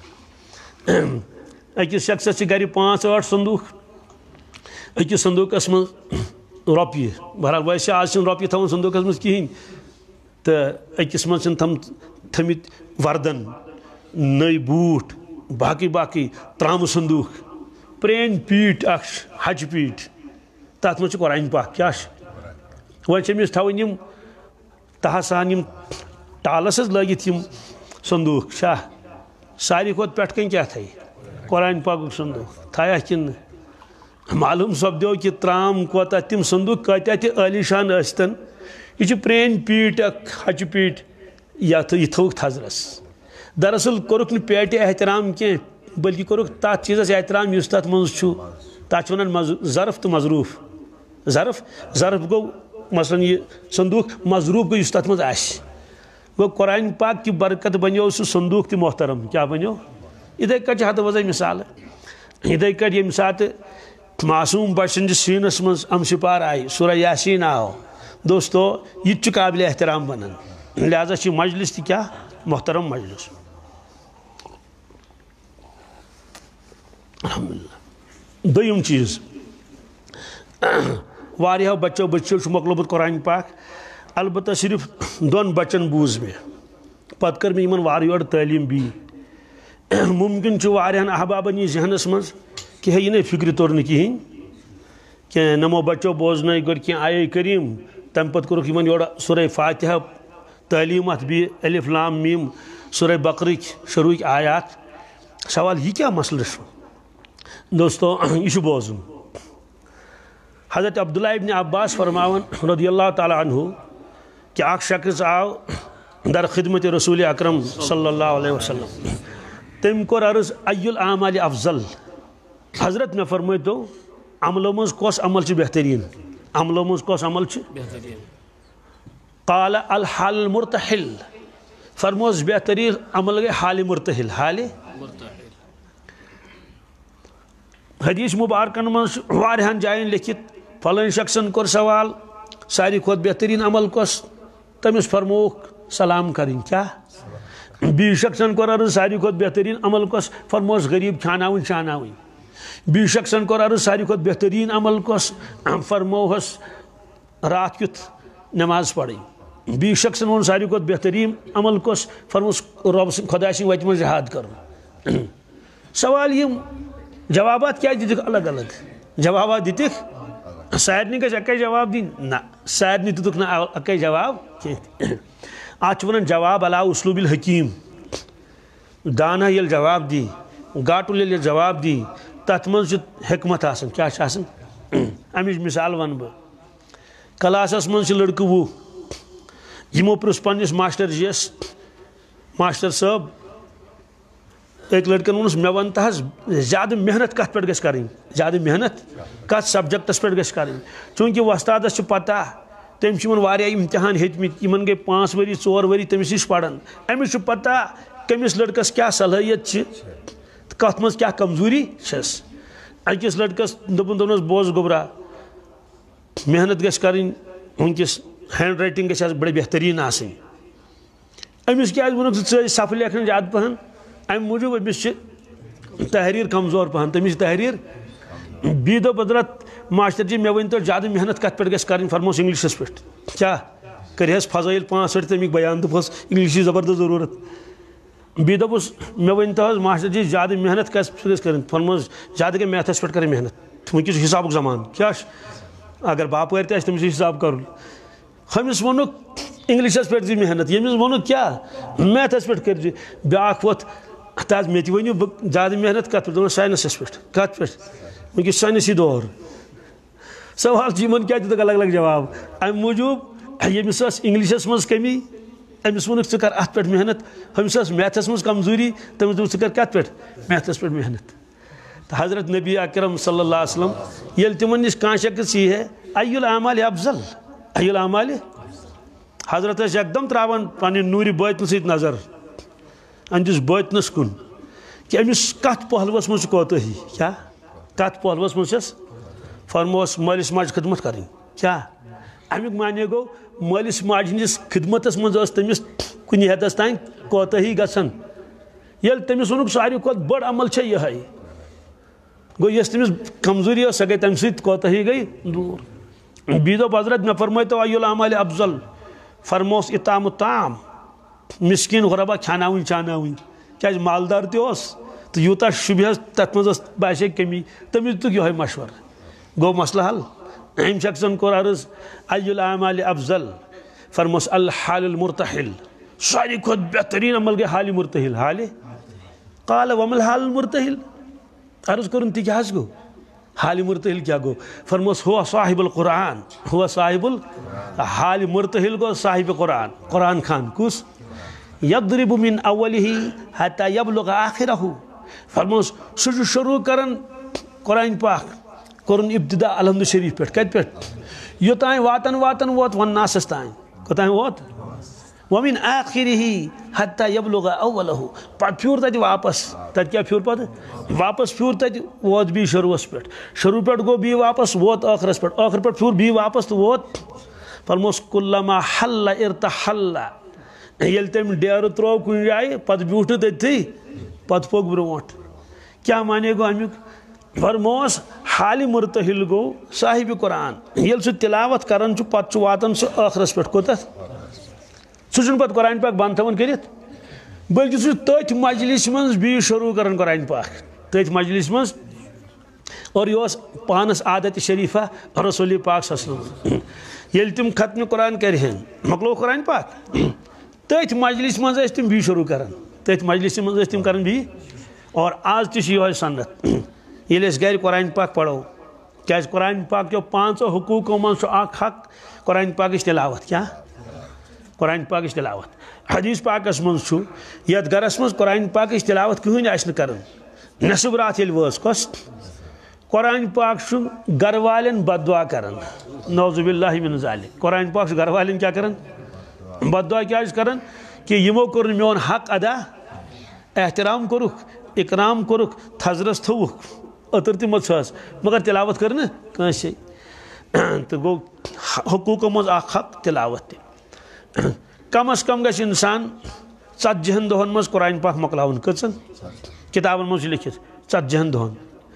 أکِس شخصس چھِ گرِ پانٛژھ ٲٹھ صندوٗق أکِس صندوٗقس منٛز رۄپیہِ بہرحال ویسے آز چھِنہٕ رۄپیہِ تھاوان صندوٗقس منٛز کِہیٖنۍ تہٕ أکِس منٛز چھِنہٕ تھم تھٲمٕتۍ وردن نٔے بوٗٹھ باقٕے باقٕے ترامہٕ صندوٗق پرٛٲنۍ پیٖٹۍ اکھ ہچہِ پیٖٹۍ تتھ منٛز چھُ قرآن پاک کیٛاہ چھُ وۄنۍ چھِ أمِس تھاوٕنۍ یِم تہہ سان یِم ٹالس حظ لٲگِتھ یِم صندوٗق چھا ساروی کھۄتہٕ پٮ۪ٹھٕ کَنۍ کیٛاہ تھایہِ قرآن پاکُک صندوٗق تھایا کِنہٕ نہٕ معلوٗم سپدیو کہِ ترام کوتاہ تِم صندوٗق کۭتیاہ تہِ عٲلیشان ٲسۍتن یہِ چھِ پرٛٲنۍ پیٖٹۍ اکھ ہچہِ پیٖٹۍ یتھ یہِ تھوٚوُکھ تھزرس دراصل کوٚرُکھ نہٕ پیٹہِ احترام کینٛہہ بلکہِ کوٚرُکھ تتھ چیٖزس احترام یُس تتھ منٛز چھُ تتھ چھِ ونان ظرف تہٕ مظروٗف ظرف ظرف گوٚو مثلاً یہِ صندوٗق مظروٗف گوٚو یُس تتھ منٛز آسہِ گوٚو قرآن پاک کہِ برکت بنیو سُہ صندوٗق تہِ محترم کیٛاہ بنیو یِتھٕے کٔٹھۍ چھِ ہتہٕ وَزَے مِثالہٕ یِتھٕے کٔٹھۍ ییٚمہِ ساتہٕ معصوٗم بچہٕ سٕنٛدِس سیٖنس منٛز اَمسِپار آیہِ سورہ یاسیٖن آو دوستو یہِ تہِ چھُ قابلِ احترام بنان لہذا چھِ مجلس تہِ کیٛاہ محترم مجلس الحمدللہ دوٚیِم چیٖز واریاہو بچو بچو چھُ مۄکلومُت قرآن پاک البتہ صرف دۄن بچن بوٗز مےٚ پتہٕ کٔر مےٚ یِمن وارٕ یورٕ تعلیٖم بیٚیہِ مُمکِن چھُ واریاہن احبابن یی ذہنس منٛز کہِ ہے یہِ نے فِکرِ توٚر نہٕ کِہیٖنۍ کینٛہہ نمو بچو بوزنٲے گۄڈٕ کینٛہہ آیے کریٖم تمہِ پتہٕ کوٚرُکھ یِمن یورٕ سورہ فاتحہ تعلیٖم اتھ بیٚیہِ الف لام میٖم سورہ بقرٕکۍ شروٗعٕکۍ آیات سوال یہِ کیٛاہ مسلہٕ چھُ دوستو یہِ چھُ بوزُن حضرت عبداللہ ابن عباس فرماون رضی اللہ تعالیٰ عنہ کہ اکھ شخص آو در خدمت رسول اکرم صلی اللہ علیہ وسلم تٔمۍ کوٚر عرض ای الاعمال افضل حضرت مےٚ فرمٲیتو عملو منٛز کۄس عمل چھُ بہتریٖن عملو منٛز کۄس عمل چھُ قال الحال المرتحل فرموس بہتریٖن عمل گٔے حالہِ مرتحل حالہِ حدیث مبارکن منٛز چھُ واریاہن جاین لیکھِتھ فلٲنۍ شخصن کوٚر سوال ساروی کھۄتہٕ بہتریٖن عمل کۄس تٔمِس فرمووُکھ سلام کرٕنۍ کیٛاہ بیٚیہِ شخصن کوٚر عرض ساروی کھۄتہٕ بہتریٖن عمل کۄس فرمووُس غریٖب کھیٛاناوٕنۍ چاناوٕنۍ بیٚیہِ شخصن کوٚر عرض ساروی کھۄتہٕ بہتریٖن عمل کۄس فرمووہس راتھ کیُتھ نٮ۪ماز پرٕنۍ بیٚیہِ شخصن ووٚن ساروی کھۄتہٕ بہتریٖن عمل کۄس فرمووُس رۄب سٕنٛدِ خۄداے سٕنٛدِ وتہِ منٛز جہاد کرُن سوال یِم جوابات کیٛازِ دِتِکھ الگ الگ جوابات دِتِکھ سارنٕے گژھِ اکے جواب دِنۍ نہ سارنٕے دِتُکھ نہٕ اکے جواب کینٛہہ اتھ چھِ ونان جواب علاوٕ اسلوٗب الحکیٖم دانا ییٚلہِ جواب دی گاٹُل ییٚلہِ جواب دی تتھ منٛز چھُ حکمت آسان کیٛاہ چھِ آسان امِچ مثال ونہٕ بہٕ کلاسس منٛز چھِ لڑکہٕ وُہ یِمو پرُژھ پننِس ماسٹر جِیس ماسٹر صٲب أکۍ لڑکن ووٚنُس مےٚ ون تہٕ حظ زیادٕ محنت کتھ پٮ۪ٹھ گژھِ کرٕنۍ زیادٕ محنت کتھ سبجکٹس پٮ۪ٹھ گژھِ کرٕنۍ چوٗنٛکہِ وۄستادس چھِ پتہ تٔمۍ چھِ یِمن واریاہ امتحان ہیٚتمٕتۍ یِمن گٔے پانٛژھ ؤری ژور ؤری تٔمِس نِش پران أمِس چھُ پتہ کٔمِس لڑکس کیٛاہ صلٲحیت چھِ تہٕ کتھ منٛز کیٛاہ کمزوٗری چھس اکس لڑکس دپن دونس بوز گوبرا محنت گژھِ کرٕنۍ ونکس ہینڈ رائٹنگ گژھِ بڑے بہترین آسٕنۍ امس کیٛازِ ووٚنُکھ ژٕ ژٕ صفہٕ لیکھان زیادٕ پہن امہِ موٗجوٗب أمِس چھِ تحریر کمزور پہن تٔمِس چھِ تحریر بیٚیہِ دوٚپ حضرت ماشٹر جی مےٚ ؤنۍتو زیادٕ محنت کتھ پٮ۪ٹھ گژھِ کرٕنۍ فرموس انگلشس پٮ۪ٹھ کیٛاہ کرہس فضٲیل پانٛژھ ٲٹھ تمیُک بیان دوٚپہس انگلشٕچ زبردست ضروٗرت بیٚیہِ دوٚپُس مےٚ ؤنۍتو حظ ماشٹر جی زیادٕ محنت کتھ پٮ۪ٹھ گژھِ کرٕنۍ فرموس زیادٕ گٔے میتھس پٮ۪ٹھ کرٕنۍ محنت ونکیٚس چھُ حسابُک زمانہٕ کیٛاہ چھُ اگر باپٲرۍ تہِ آسہِ تٔمِس چھُ حساب کرُن ہُمِس ووٚنُکھ انگلشس پٮ۪ٹھ دی محنت ییٚمِس ووٚنُکھ کیٛاہ میتھس پٮ۪ٹھ کٔرزِ بیٛاکھ ووٚتھ ہتہٕ حظ مےٚ تہِ ؤنِو بہٕ زیادٕ محنت کتھ پٮ۪ٹھ دوٚپُن ساینسس پٮ۪ٹھ کتھ پٮ۪ٹھ ونکیٚس چھُ ساینسی دور سوال چھُ یِمن کیٛاہ دِتُکھ الگ الگ جواب امہِ موٗجوٗب ییٚمِس ٲس انگلشس منٛز کٔمی أمِس ووٚنُکھ ژٕ کر اتھ پٮ۪ٹھ محنت ہُمِس ٲس میتھس منٛز کمزوٗری تٔمِس دوٚپ ژٕ کر کتھ پٮ۪ٹھ میتھس پٮ۪ٹھ محنت تہٕ حضرت نبی اکرم صلی اللہ علیہ وسلم ییٚلہِ تِمن نِش کانٛہہ شخص یی ہے ای العمالِ افضل ای العمالِ حضرت ٲسۍ یکدم تراوان پننہِ نوٗرِ بٲتنہٕ سۭتۍ نظر أہنٛدِس بٲتنس کُن کہِ أمِس کتھ پہلوس منٛز چھِ کوتٲہی کیٛاہ کتھ پہلوس منٛز چھس فرموس مٲلِس ماجہِ خدمت کرٕنۍ کیٛاہ امیُک معنے گوٚو مٲلِس ماجہِ ہٕنٛدِس خدمتس منٛز ٲس تٔمِس کُنہِ حدس تانۍ کوتٲہی گژھان ییٚلہِ تٔمِس ووٚنُکھ ساروی کھۄتہٕ بٔڑ عمل چھےٚ یِہے گوٚو یۄس تٔمِس کمزوٗری ٲس سۄ گٔے تمہِ سۭتۍ کوتٲہی گٔے دوٗر بیٚیہِ دوٚپ حضرت مےٚ فرمٲیتو ای العمالِ افضل فرموس اطعام الطعام مسکیٖن غربا کھیٛاناوٕنۍ چاناوٕنۍ کیٛازِ مالدار تہِ اوس تہٕ یوٗتاہ شُبہس تتھ منٛز ٲس باسے کمی تٔمِس دِتُکھ یِہوے مشورٕ گوٚو مسلہٕ حل أمۍ شخصن کوٚر عرض ای العمالِ افضل فرموس الحال المرتحل ساروی کھۄتہٕ بہتریٖن عمل گٔے حالہِ مرتحل حالہِ قال وما الحال المرتحل عرض کوٚرُن تہِ کیٛاہ حظ گوٚو حالہِ مرتحل کیٛاہ گوٚو فرموس ہوا صاحب القرآن ہوا صاحب ال حالہِ مرتحل گوٚو صاحبِ قرآن قرآن خان کُس یضرب من اولہ حتی یبلغ آخرہ فرموس سُہ چھُ شروٗع کران قرآن پاک کوٚرُن ابتدا الحمد شریف پٮ۪ٹھ کتہِ پٮ۪ٹھ یوٚتانۍ واتان واتان ووت والناسس تانۍ کوٚتانۍ ووت ومن آخرہ حتی یبلغ اولہ پتہٕ پھیوٗر تتہِ واپس تتہِ کیٛاہ پھیوٗر پتہٕ واپس پھیوٗر تتہِ ووت بیٚیہِ شروٗعس پٮ۪ٹھ شروٗع پٮ۪ٹھ گوٚو بیٚیہِ واپس ووت ٲخرس پٮ۪ٹھ ٲخر پٮ۪ٹھ پھیوٗر بیٚیہِ واپس تہٕ ووت فرموس کُلما حل ارتحل ییٚلہِ تٔمۍ ڈیرٕ ترٛوو کُنہِ جایہِ پتہٕ بیوٗٹھ تٔتھی پتہٕ پوٚک برٛونٛٹھ کیٛاہ معنے گوٚو امیُک فرموس حالہِ مرتحل گوٚو صاحبِ قرآن ییٚلہِ سُہ تلاوت کران چھُ پتہٕ چھُ واتان سُہ ٲخرس پٮ۪ٹھ کوٚتتھ سُہ چھُنہٕ پتہٕ قرآن پاک بنٛد تھاوان کٔرِتھ بٔلکہِ سُہ چھُ تٔتھۍ مجلسہِ منٛز بیٚیہِ شروٗع کران قرآن پاک تٔتھۍ مجلسہِ منٛز اور یہِ اوس پانس عادتِ شریٖفہ رسوٗلِ پاک صلی اللہ علیہ وسلم ییٚلہِ تِم ختمہِ قرآن کرِہن مۄکلوو قرآن پاک تٔتھۍ مجلسہِ منٛز ٲسۍ تِم بیٚیہِ شروٗع کران تٔتھۍ مجلسہِ منٛز ٲسۍ تِم کران بیٚیہِ اور آز تہِ چھِ یِہوے سنت ییٚلہِ أسۍ گرِ قرآن پاک پرو کیٛازِ قرآن پاک کیو پانٛژو حقوٗقو منٛز چھُ اکھ حق قرآن پاکٕچ تلاوت کیٛاہ قرآن پاکٕچ تلاوت حدیث پاکس منٛز چھُ یتھ گرس منٛز قرآن پاکٕچ تلاوت کٕہٕنۍ آسہِ نہٕ کران نصب رات ییٚلہِ وٲژ کۄس قرآن پاک چھُ گرٕ والٮ۪ن بد دعا کران نعوذ باللہ من ذالک قرآن پاک چھُ گرٕ والٮ۪ن کیٛاہ کران بد دعا کیٛازِ کران کہِ یِمو کوٚر نہٕ میون حق ادا احترام کوٚرُکھ اِکرام کوٚرُکھ تھزرس تھوٚوُکھ أتٕر تہِ مٔژ ٲس مگر تلاوت کٔر نہٕ کٲنٛسے تہٕ گوٚو حقوٗقو منٛز اکھ حق تلاوت تہِ کم از کم گژھِ انسان ژتجِہن دۄہن منٛز قرآن پاک مۄکلاوُن کٔژن کِتابن منٛز چھُ لیکھِتھ ژتجِہن دۄہن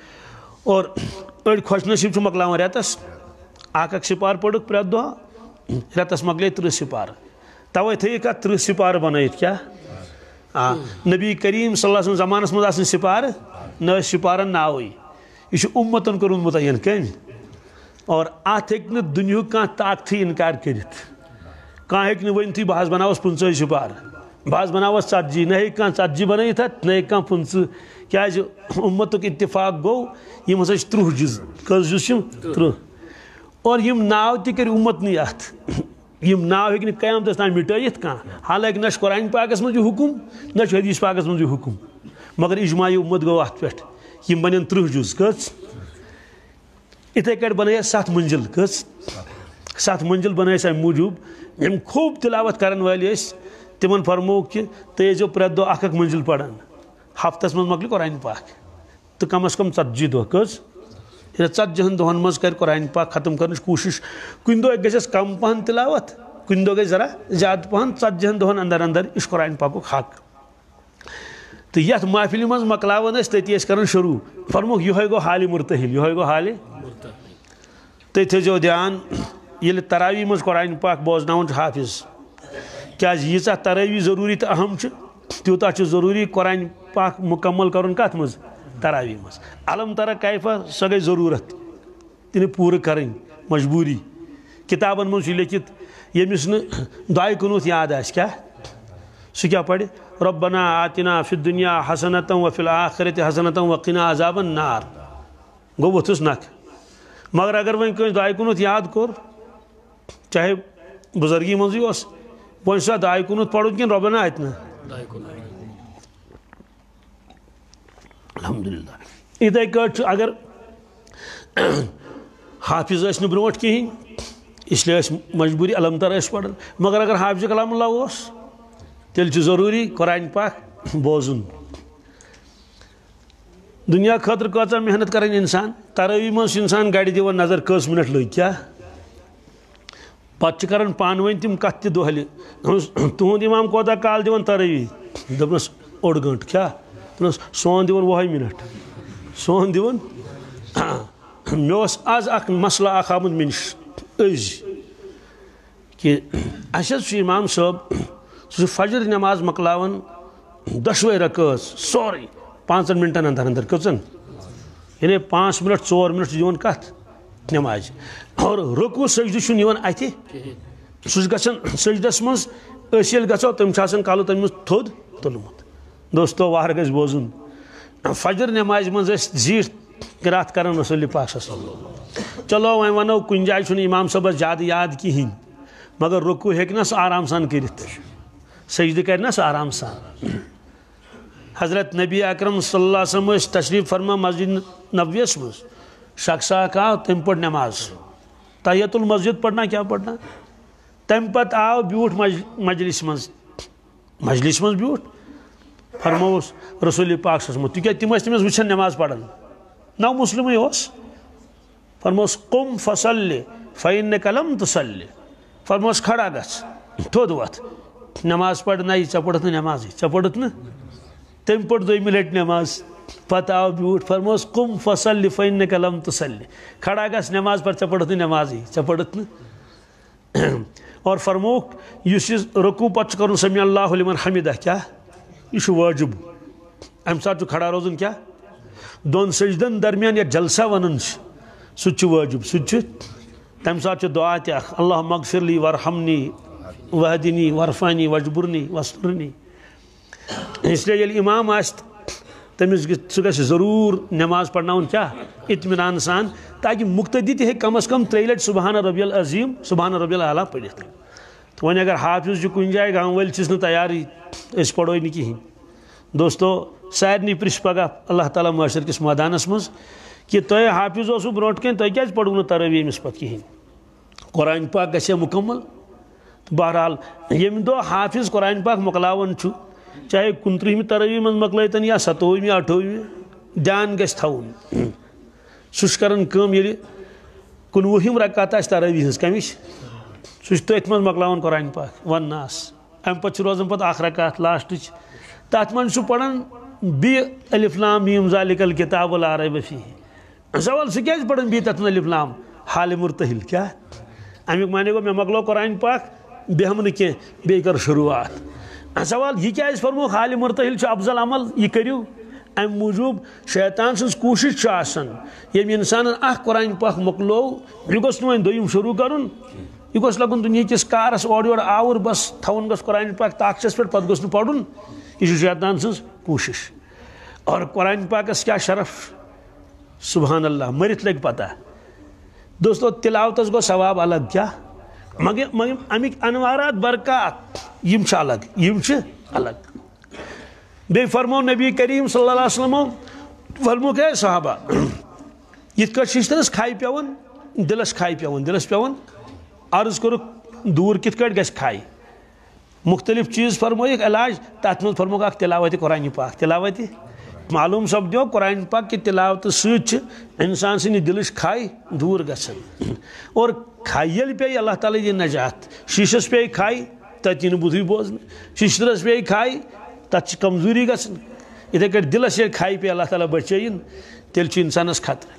اور أڑۍ خۄش نصیٖب چھِ مۄکلاوان رٮ۪تس اکھ اکھ سِپار پوٚرُکھ پرٛٮ۪تھ دۄہ رٮ۪تس مۄکلے تٕرٛہ سِپارٕ توے تھٲیِکھ اتھ تٕرٛہ سِپارٕ بنٲیِتھ کیٛاہ آ نبی کریم صلی اللہ علیہ وسلم زمانس منٛز آسنہٕ سِپارٕ نہ ٲسۍ سِپارن ناوٕے یہِ چھُ اُمتن کوٚرمُت مُتعین کٔمۍ اور اتھ ہیٚکہِ نہٕ دُنیہُک کانٛہہ طاقتھٕے انکار کٔرِتھ کانٛہہ ہیٚکہِ نہٕ ؤنتھٕے بہٕ حظ بناوس پٕنٛژٕے سِپارٕ بہٕ حظ بناوس ژتجی نہ ہیٚکہِ کانٛہہ ژتجی بنٲیِتھ اتھ نہ ہیٚکہِ کانٛہہ پٕنٛژٕ کیٛازِ اُمتُک اتفاق گوٚو یِم ہسا چھِ تٕرٛہ جُز کٔژ جُز چھِم تٕرٛہ اور یِم ناو تہِ کٔرۍ اُمتنٕے اتھ یِم ناو ہیٚکہِ نہٕ قیامتس تام مِٹٲیِتھ کانٛہہ حالانکہِ نہ چھُ قرآن پاکس منٛز یہِ حُکُم نہ چھُ حدیث پاکس منٛز یہِ حُکُم مگر اجماعی اُمت گوٚو اتھ پٮ۪ٹھ یِم بنن تٕرٛہ جُز کٔژ یِتھے کٲٹھۍ بنٲے اَسہِ ستھ منزِل کٔژ ستھ منزِل بنٲے اَسہِ امہِ موٗجوٗب یِم خوٗب تِلاوت کرن وٲلۍ ٲسۍ تِمن فرمووُکھ کہِ تُہۍ ٲسۍزیو پرٛٮ۪تھ دۄہ اکھ اکھ منزِل پران ہفتس منٛز مۄکلہِ قرآن پاک تہٕ کم از کم ژتجی دۄہ کٔژ ژتجی دہن مز کر قرآن پاک ختم کرنے کوشش کن دہ گھس کم پہن تلاوت کن دہ گھس ذرا زیادہ پہن ژتجی دہن اندر اندر یہ قرآن پاک حق تو یت محفل مز مکلاون تتی کران شروع فرموک یہ گو حال مرتحل یہ گو حال تھی تھو دھیان یل تراوی مز قرآن پاک بوزناون حافظ کیا ییژہ تراوی ضروری تو اہم تیوتہ ضروری قرآن پاک مکمل کرن کت مز تراوی مز علم ترا کیفہ سو گئی ضرورت تین پور کریں مجبوری کتابن مز لکھت یمس نا دعائے کنوت یاد آس کیا سہ کیا پڑھ ربنا آتنا فی الدنیا حسنۃ وفی الآخرۃ حسنۃ وقنا عذاب النار گو وتھس نکھ مگر اگر ون کس دعائے کنوت یاد کور چاہے بزرگی منزی اس وہ سا دعائے کنوت پڑھو کن ربنا آتنا الحمدللہ اتھے کٹ اگر حافظ اس بروٹ کہین اس لیے مجبوری علم تر اس پڑھن مگر اگر حافظ کلام اللہ اس تیل ضروری قرآن پاک بوزن دنیا خاطر کچھ محنت کریں انسان تراوی مز انسان گاڑی دِوان نظر کس منٹ لگ کیا پتہ کران پان ون تم کت تہ دہلہِ تہند امام کوتاہ کال دِوان تراوی دپنس اوڑ گنٹ کیا دپنس سون دِوان وُہے منٹ سون دِوان مے آز اخ مسئلہ اخ آمت مے نش أزۍ کہ اَسہِ امام صٲب سہ فجر نماز مکلاون دشوے رکعت سورے پانچن منٹن اندر اندر کچن یعنی پانچ منٹ ژور منٹ دِوان کت نماز اور رکوع سجدٕ چھُنہٕ یِوان اتھِ سہ گژھان سجدس منٛز أسۍ ییٚلہِ گژھو تٔمۍ چھُ آسان کالہٕ تٔمۍ منٛز تھوٚد تُلمُت دوستو وار گژھِ بوزُن فجر نمازِ منٛز ٲسۍ زیٖٹھ قرات کران رسول پاک صلی اللہ علیہ وسلم چلو وۄنۍ ونو کُنہِ جایہِ چھُنہٕ امام صٲبس زیادٕ یاد کِہیٖنۍ مگر رکوع ہیٚکہِ نا سُہ آرام سان کٔرِتھ سجدٕ کر نا سُہ آرام سان حضرت نبی اکرم صلی اللہ علیہ وسلم ٲسۍ تشریف فرما مسجد نبویس منٛز شخص اکھ آو تٔمۍ پٔر نماز تحیت المسجد پڑھنا کیا پڑھنا تمہِ پتہٕ آو بیوٗٹھ مجلس منٛز مجلس منٛز بیوٗٹھ فرمووُس رسول پاک صلی اللہ علیہ وسلم تِکیٛازِ تِم ٲسۍ تٔمِس وٕچھان نماز پران نو مسلمٕے اوس فرمووُس قُم فصلی فإنک لم تصلی فرمووُس کھڑا گژھ تھوٚد وۄتھ نماز پڑھ نہ ژےٚ پٔرٕتھ نہٕ نمازٕے ژےٚ پٔرٕتھ نہٕ تٔمۍ پٔر دوٚیمہِ لٹہِ نماز پتہٕ آو بیوٗٹھ فرمووُس قُم فصلی فإنک لم تصلی کھڑا گژھ نماز پڑھ ژےٚ پٔرٕتھ نہٕ نمازٕے ژےٚ پٔرٕتھ نہٕ اور فرمووُکھ یُس یہِ رکوع پتہٕ چھُ کرُن سمی اللہ لمن حمدہ کیٛاہ یہ چھُ واجب امہِ ساتہٕ چھُ کھڑا روزُن کیٛاہ دۄن سجدن درمیان یتھ جلسہ ونان چھِ سُہ تہِ چھُ واجب سُہ تہِ چھُ تمہِ ساتہٕ چھُ دعا تہِ اکھ اللہُمہ اغفر لی وارحمنی وحدنی وارفعنی وجبرنی وسترنی اس لیے ییٚلہِ امام آسہِ تٔمِس سُہ گژھِ ضروٗر نماز پرناوُن کیٛاہ اطمینان سان تاکہ مقتدی تہِ ہیٚکہِ کم از کم ترٛیٚیہِ لٹہِ سبحان ربی العظیٖم سبحان ربی العلیٰ پٔرِتھ تہٕ وۄنۍ اگر حافظ چھُ کُنہِ جایہِ گامہٕ وٲلۍ چھِس نہٕ تیارٕے أسۍ پڑھوے نہٕ کِہیٖنۍ دوستو سارنٕے پرٛژھِ پگاہ اللہ تعالیٰ معاشر کِس مٲدانس منٛز کہ تۄہہِ حافظ اوسوٕ برونٛٹھ کَنۍ تۄہہِ کیٛازِ پڑوٕ نہٕ تراوی أمِس پتہٕ کِہیٖنۍ قرآن پاک گژھِ ہا مُکمل تہٕ بہرحال ییٚمہِ دۄہ حافظ قرآن پاک مۄکلاوان چھُ چاہے کُنترٕہمہِ تراوی منٛز مۄکلٲیتن یا سَتووُہمہِ اَٹھووُہمہِ دھیان گژھِ تھاوُن سُہ چھُ کران کٲم ییٚلہِ کُنوُہِم رکعت آسہِ تراوی ہٕنٛز کمِچ سُہ چھُ تٔتھۍ منٛز مۄکلاوان قرآن پاک ونناس امہِ پتہٕ چھُ روزان پتہٕ اکھ رکعت لاسٹٕچ تتھ منٛز چھُ پران بیٚیہِ الف لام میٖم ذالِکَ الکِتابُ لا ریب فیہ سوال سُہ کیٛازِ پران بیٚیہِ تتھ منٛز الف لام حالہِ مرتحل کیٛاہ امیُک معنی گوٚو مےٚ مۄکلو قرآن پاک بیٚہمہٕ نہٕ کینٛہہ بیٚیہِ کر شروعات سوال یہ کیٛازِ فرموکھ حالہِ مرتحل چھُ افضل عمل یہ کٔرِو امہِ موٗجوٗب شیطان سٕنٛز کوٗشش چھِ آسان ییٚمہِ انسانن اکھ قرآن پاک مۄکلو یہِ گوٚژھ نہٕ وۄنۍ دوٚیِم شروٗع کرُن یہ گوٚژھ لگُن دُنہِکِس کارس اورٕ یورٕ آوُر بس تھاوُن گوٚژھ قرآن پاک طاقتس پٮ۪ٹھ پتہٕ گوٚژھ نہٕ پرُن یہ چھُ شیطان سٕنٛز کوٗشش اور قرآن پاکس کیٛاہ شرف سبحان اللہ مرتھ لگہِ پتہ دوستو تلاوتس گوٚو ثواب الگ کیٛاہ مگر مگر امیِکۍ انوارات برکات یم چھِ الگ یم چھِ الگ بیٚیہِ فرمو نبی کریم صلی اللہ علیہ وسلمو فرموکھ ہے صحابہ یِتھ کٲٹھۍ شِشتٕرس کھاے پیوان دلس کھاے پیوان دلس پیوان عرض کوٚرُکھ دوٗر کِتھ کٲٹھۍ گژھِ کھاے مختلف چیٖز فرمٲیِکھ علاج تتھ منٛز فرموکھ اکھ تلاوتِ قرآن پاک تلاوتِ معلوم سپدو قرآن پاک کی تلاوت ست انسان سن دلش کھائی دور گھن اور کھائی پی اللہ تعالیٰ دی نجات شیشس پی کھائی تت بدھ بوزن ششترس پی کھائی تت کمزوری گھن اتھے کٹ دلس یہ کھائی پی اللہ تعالیٰ بچین تیل انسانس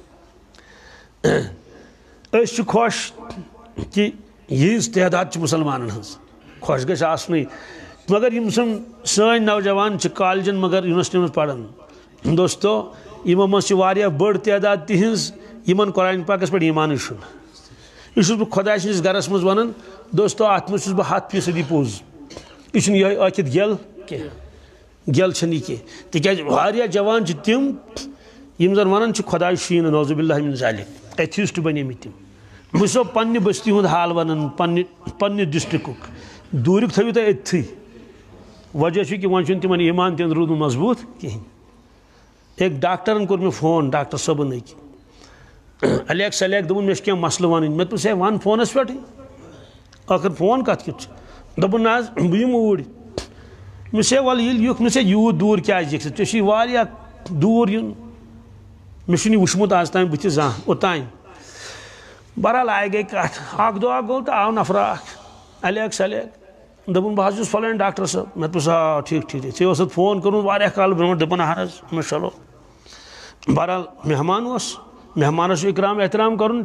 خطرہ اس خوش کہ یہ تعداد مسلمان ہز خوش گھس آسن مگر یم سن سن نوجوان کالجن مگر یونیورسٹی من پڑھان دوستو یمو مز واریاہ بڑ تعداد تہذ یمن قرآن پاکس پہ ایمان چھ یہ بہ خدا سندس گرس مز ونان دوستو ات مز بہ ہاتھ فیصدی پوز یہ یہ آکت گل کی گل چھ کی تکیاز واریاہ جوان تم یم زن ونان خدا شین نعوذ باللہ من ذالک ایتھیسٹ بنیمت تم بہ چھسو پنہ بستی ہند حال ونان پنہ پنہ ڈسٹرکک دورک تھو تھی اتھی وجہ کہ ون تمن ایمان تین رود مضبوط کہین ایک ڈاکٹرن کور مے فون ڈاکٹر صبن اک الیک سلیک دپن مے کیا مسئلہ ون مے دپس ہے ون فونس پہ آخر فون کت کت دپن نا بہ یم اوڑ مس ول یل یُک مس یوت دور کیا یکھ ژے چھی واریاہ دور یُن مے چھُنہٕ وٕچھمُت آز تام بٕتھِ زانٛہہ اوٚتام بہرحال آیہِ گٔے کتھ اکھ دۄہ گوٚو تہٕ آو نفرا اکھ الیک سلیک دپن بہ چھُس فلٲنۍ ڈاکٹر صٲب مے دوٚپُس آ ٹھیٖک ٹھیٖک ژےٚ اوسُتھ فون کوٚرمُت واریاہ کال برونٛٹھ دپان اہن حظ مے چلو بہرحال مہمان اوس مہمانس چھُ اکرام احترام کرُن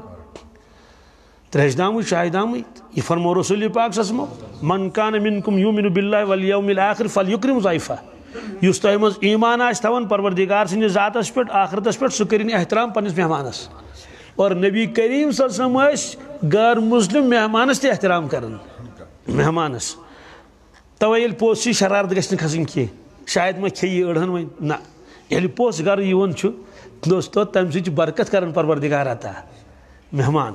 تریش دامٕتۍ چاے دامٕتۍ یہ فرمو رسول پاک سسمو من کان منکم یؤمن باللہ والیوم الاخر فلیکرم ضیفہ یس تۄہہِ منٛز ایمان آسہِ تھاوان پروردگار سٕنٛدِس ذاتس پٮ۪ٹھ آخرتس پٮ۪ٹھ سُہ کٔرِنۍ احترام پننس مہمانس اور نبی کریم صلی اللہ علیہ وسلم ٲسۍ غٲر مسلم مہمانس تہِ احترام کران مہمانس توے ییٚلہِ پوٚژھ چھِ شرارت گژھِ نہٕ کھسٕنۍ کینٛہہ شاید ما کھیٚیہِ أڑہن وۄنۍ نہ ییٚلہِ پوٚژھ گرٕ یِوان چھُ دوستو تمہِ سۭتۍ چھُ برکت کران پروردگار عطا مہمان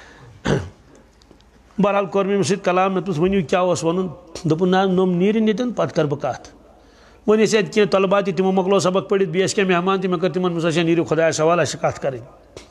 بہرحال کوٚر مےٚ أمِس سۭتۍ کلام مےٚ دوٚپُس ؤنِو کیٛاہ اوس وَنُن دوٚپُن نہ نۄم نیرِنۍ ییٚتٮ۪ن پتہٕ کرٕ بہٕ کتھ وۄنۍ ٲسۍ اَتہِ کینٛہہ طلبا تہِ تِمو مۄکلو سبق پٔرِتھ بیٚیہِ ٲسۍ کینٛہہ مہمان تہِ مےٚ کٔر تِمن منٛز نیٖرِو خۄدایس حوالہٕ اَسہِ چھِ کتھ کَرٕنۍ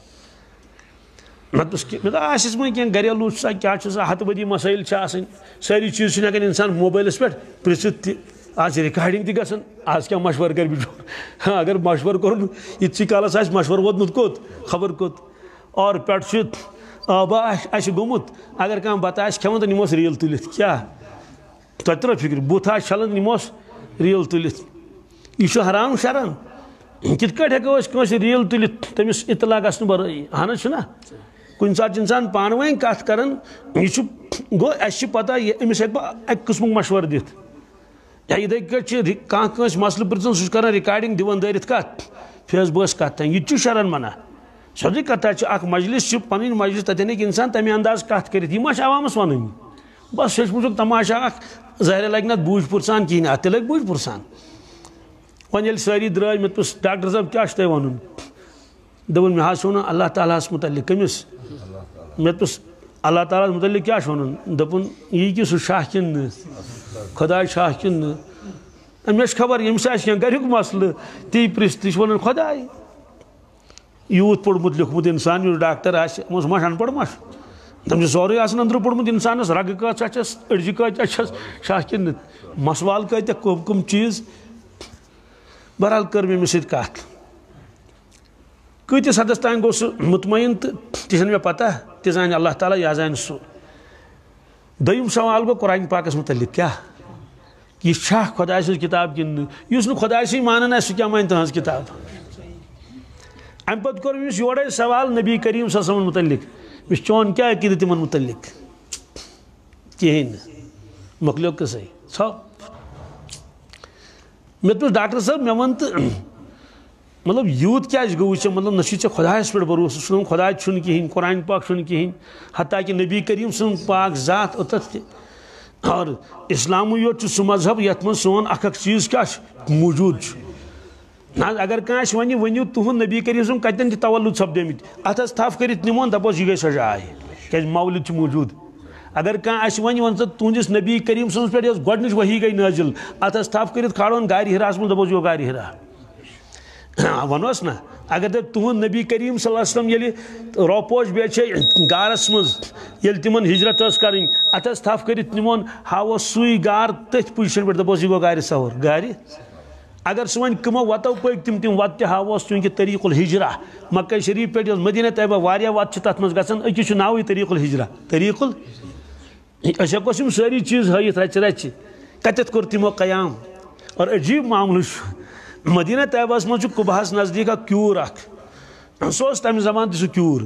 مےٚ دوٚپُس مےٚ دوٚپ آسٮ۪س وۄنۍ کینٛہہ گریلوٗ چھُ سا کیٛاہ چھُ سا ہتہٕ بٔدی مسٲیِل چھِ آسان سٲری چیٖز چھِنہٕ ہٮ۪کان انسان موبایلس پٮ۪ٹھ پرژھِتھ تہِ آز چھِ رِکاڈِنٛگ تہِ گژھان آز کیٛاہ مشورٕ کرِ بِچور ہاں اگر مشورٕ کوٚرُن یِتسٕے کالس آسہِ مشورٕ ووتمُت کوٚت خبر کوٚت اور پٮ۪ٹھٕ چھُ آبا آسہِ گوٚمُت اگر کانٛہہ بتہٕ آسہِ کھٮ۪وان تہٕ نِموس ریٖل تُلِتھ کیٛاہ توتہِ ترٛٲو فِکرِ بُتھ آسہِ چھلان نِموس ریٖل تُلِتھ یہ چھُ حرام شران کِتھ کٲٹھۍ ہٮ۪کو أسۍ کٲنٛسہِ ریٖل تُلِتھ تٔمِس اطلاع گژھنہٕ ورٲیی اہن حظ چھُنہ کُنہِ ساتہٕ چھُ انسان پانہٕ ؤنۍ کتھ کران یہِ چھُ گوٚو اسہِ چھِ پتہ أمِس ہٮ۪کہِ بہٕ اکہِ قٕسمُک مشورٕ دِتھ یا یِتھٕے کٲٹھۍ چھِ کانٛہہ کٲنٛسہِ مسلہٕ پرژھان سُہ چھُ کران رِکاڈِنٛگ دِوان دٲرِتھ کتھ فیس بُکس کتھ تام یہِ تہِ چھُ شرن منع سیٚودُے کتھا چھِ اکھ مجلس چھُ پنٕنۍ مجلس تتٮ۪ن ہیٚکہِ انسان تمہِ انداز کتھ کٔرِتھ یہِ ما چھِ عوامس ونٕنۍ بس ہیٚچھمٕژُک تماشا اکھ ظٲہرا لگہِ نہٕ اتھ بوٗجھ پرژان کِہیٖنۍ اتھ تہِ لگہِ بوٗجھ پرژان وۄنۍ ییٚلہِ سٲری درٛٲے مےٚ دوٚپُس ڈاکٹر صٲب کیٛاہ چھُ تۄہہِ وَنُن دوٚپُن مےٚ حظ چھُ وَنُن اللہ تعالیٰ ہس مُتعلق کٔمِس مےٚ دوٚپُس اللہ تعالیٰ ہس مُتعلق کیٛاہ چھُ وَنُن دوٚپُن یی کہِ سُہ شاہ کِنہٕ نہٕ خۄداے شاہ کِنہٕ نہٕ مےٚ چھِ خبر ییٚمِس آسہِ کینٛہہ گریُک مسلہٕ تی پرژھ تہِ چھُ ونان خۄداے یوٗت پوٚرمُت لیوٚکھمُت انسان یُس ڈاکٹر آسہِ سُہ ما چھُ ان پڑھ ما چھُ تٔمِس چھُ سورُے آسان أنٛدرٕ پوٚرمُت انسانس رگہٕ کۭژاہ چھس أڑجہِ کۭژاہ چھس شاہ کِنہٕ نہٕ مسوال کۭتیاہ کٕم کٕم چیٖز بہرحال کٔر مےٚ أمِس سۭتۍ کتھ کۭتِس حدس تام گوٚو سُہ مطمعین تہٕ تہِ چھنہٕ مےٚ پتہ تہِ زانہِ اللہ تعالیٰ یا زانہِ سُہ دوٚیِم سوال گوٚو قرآن پاکس مُتعلق کیٛاہ یہِ چھا خۄداے سٕنٛز کِتاب کِنہٕ نہٕ یُس نہٕ خۄداے سٕے مانان آسہِ سُہ کیٛاہ مانہِ تٕہٕنٛز کِتاب امہِ پتہٕ کوٚر أمِس یورے سوال نبی کریم صلی اللہ علیہ وسلم مُتعلق مےٚ چون کیٛاہ عقیٖدٕ تِمن مُتعلق کِہیٖنۍ نہٕ مۄکلیو قٕصے ژھاو مےٚ دوٚپُس ڈاکٹر صٲب مےٚ وَن تہٕ مطلب یوٗت کیٛازِ گوٚو ژےٚ مطلب نہ چھُے ژےٚ خۄدایس پٮ۪ٹھ بروسہٕ ژٕ چھُکھ دَپان خۄداے چھُنہٕ کِہیٖنۍ قرآن پاک چھُنہٕ کِہیٖنۍ حتیٰ کہِ نبی کریم سُنٛد پاک ذات اوٚتتھ تہِ اور اسلامٕے یوت چھُ سُہ مذہب یتھ منٛز سون اکھ اکھ چیٖز کیٛاہ چھُ موٗجوٗد چھُ نہ حظ اگر کانٛہہ اَسہِ وَنہِ ؤنِو تُہُنٛد نبی کریم سُنٛد کتٮ۪ن چھِ تولُد سپدٲمٕتۍ اتھ حظ تھپھ کٔرِتھ نِمون دپوس یہِ گٔے سۄ جاے کیٛازِ مولد چھُ موٗجوٗد اگر کانٛہہ اَسہِ وَنہِ وَن سا تُہنٛدِس نبی کریم سٕنٛدِس پٮ۪ٹھ یۄس گۄڈنِچ وحی گٔے نٲزِل اتھ حظ تھپھ کٔرِتھ کھالون گارِ ہِراہس منٛز دپوس یہِ گوٚو گارِ ہِرا ونوس نا اگر دپہِ تُہُنٛد نبی کریم صلی اللہ علیہ وسلم ییٚلہِ روپوش بیٚیہِ چھِ گارس منٛز ییٚلہِ تِمن ہجرت ٲس کرٕنۍ اتھ حظ تھپھ کٔرِتھ نِمون ہاووس سُے گار تٔتھۍ پُزِشن پٮ۪ٹھ دپوس یہِ گوٚو گارِ صور گارِ اگر سہ ون کمو وتو پٔکۍ تِم تِم وتہٕ تہِ ہاووس چوٗنٛکہِ طریٖق الحجرا مکہ شریٖف پٮ۪ٹھ یۄس مدینہ طیبہ واریاہ وتہٕ چھِ تتھ منٛز گژھان أکِس چھُ ناوٕے طریٖق الحجرا طریٖق ال أسۍ ہٮ۪کوس یِم سٲری چیٖز ہٲیِتھ رچہِ رچہِ کتٮ۪تھ کوٚر تِمو قیام اور عجیٖب معاملہٕ چھُ مدینہ طیبہس منٛز چھُ قُبہس نزدیٖک اکھ کیوٗر اکھ سُہ اوس تمہِ زمانہٕ تہِ سُہ کیوٗر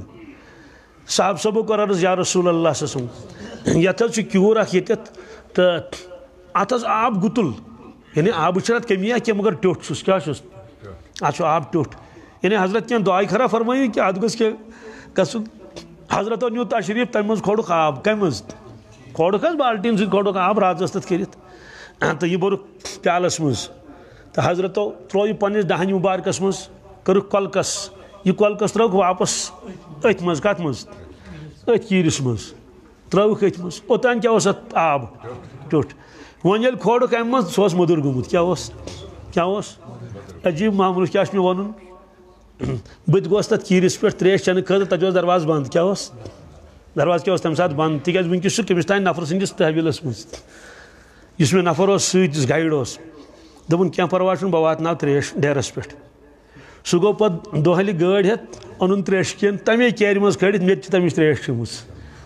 صاحب صٲبو کوٚر عرض یا رسول اللہ صلی اللہ علیہ وسلم یتھ حظ چھُ کیوٗر اکھ ییٚتٮ۪تھ تہٕ اتھ حظ آب گُتُل یعنی آبٕچ چھنہٕ اتھ کٔمیا کینٛہہ مگر ٹیوٚٹھ چھُس کیٛاہ چھُس اتھ چھُ آب ٹیوٚٹھ یعنی حضرت کینٛہہ دعاے خرا فرمٲیِو کہِ اتھ گوٚژھ کینٛہہ گژھُن حضرتو نیوٗ تشریٖف تمہِ منٛز کھولُکھ آب کمہِ منٛز کھولُکھ حظ بالٹیٖن سۭتۍ کھولُکھ آب رازس تتھ کٔرِتھ تہٕ یہِ بوٚرُکھ پیالس منٛز تہٕ حضرتو ترٛوو یہِ پننِس دہنہِ مُبارکس منٛز کٔرٕکھ کۄلکس یہِ کۄلکس ترٲوٕکھ واپس أتھۍ منٛز کتھ منٛز أتھۍ کیٖرِس منٛز ترٲوٕکھ أتھۍ منٛز اوٚتانۍ کیٛاہ اوس اتھ آب ٹیوٚٹھ وۄنۍ ییٚلہِ کھولُکھ امہِ منٛز سُہ اوس موٚدُر گوٚمُت کیٛاہ اوس کیٛاہ اوس عجیٖب معاملہٕ کیٛاہ چھُ مےٚ وَنُن بہٕ تہِ گوس تتھ کیٖرِس پٮ۪ٹھ ترٛیش چٮ۪نہٕ خٲطرٕ تتہِ اوس دروازٕ بنٛد کیٛاہ اوس دروازٕ کیٛاہ اوس تمہِ ساتہٕ بنٛد تِکیٛازِ وٕنکیٚس چھُ کٔمِس تانۍ نفرٕ سٕنٛدِس تحویٖلس منٛز یُس مےٚ نفر اوس سۭتۍ یُس گایڈ اوس دوٚپُن کینٛہہ پرواے چھُنہٕ بہٕ واتناو ترٛیش ڈیرس پٮ۪ٹھ سُہ گوٚو پتہٕ دۄہلہِ گٲڑۍ ہٮ۪تھ اوٚنُن ترٛیشہِ کٮ۪ن تمے کیرِ منٛز کھٲلِتھ مےٚ تہِ چھِ تمِچ ترٛیش چیٚمٕژ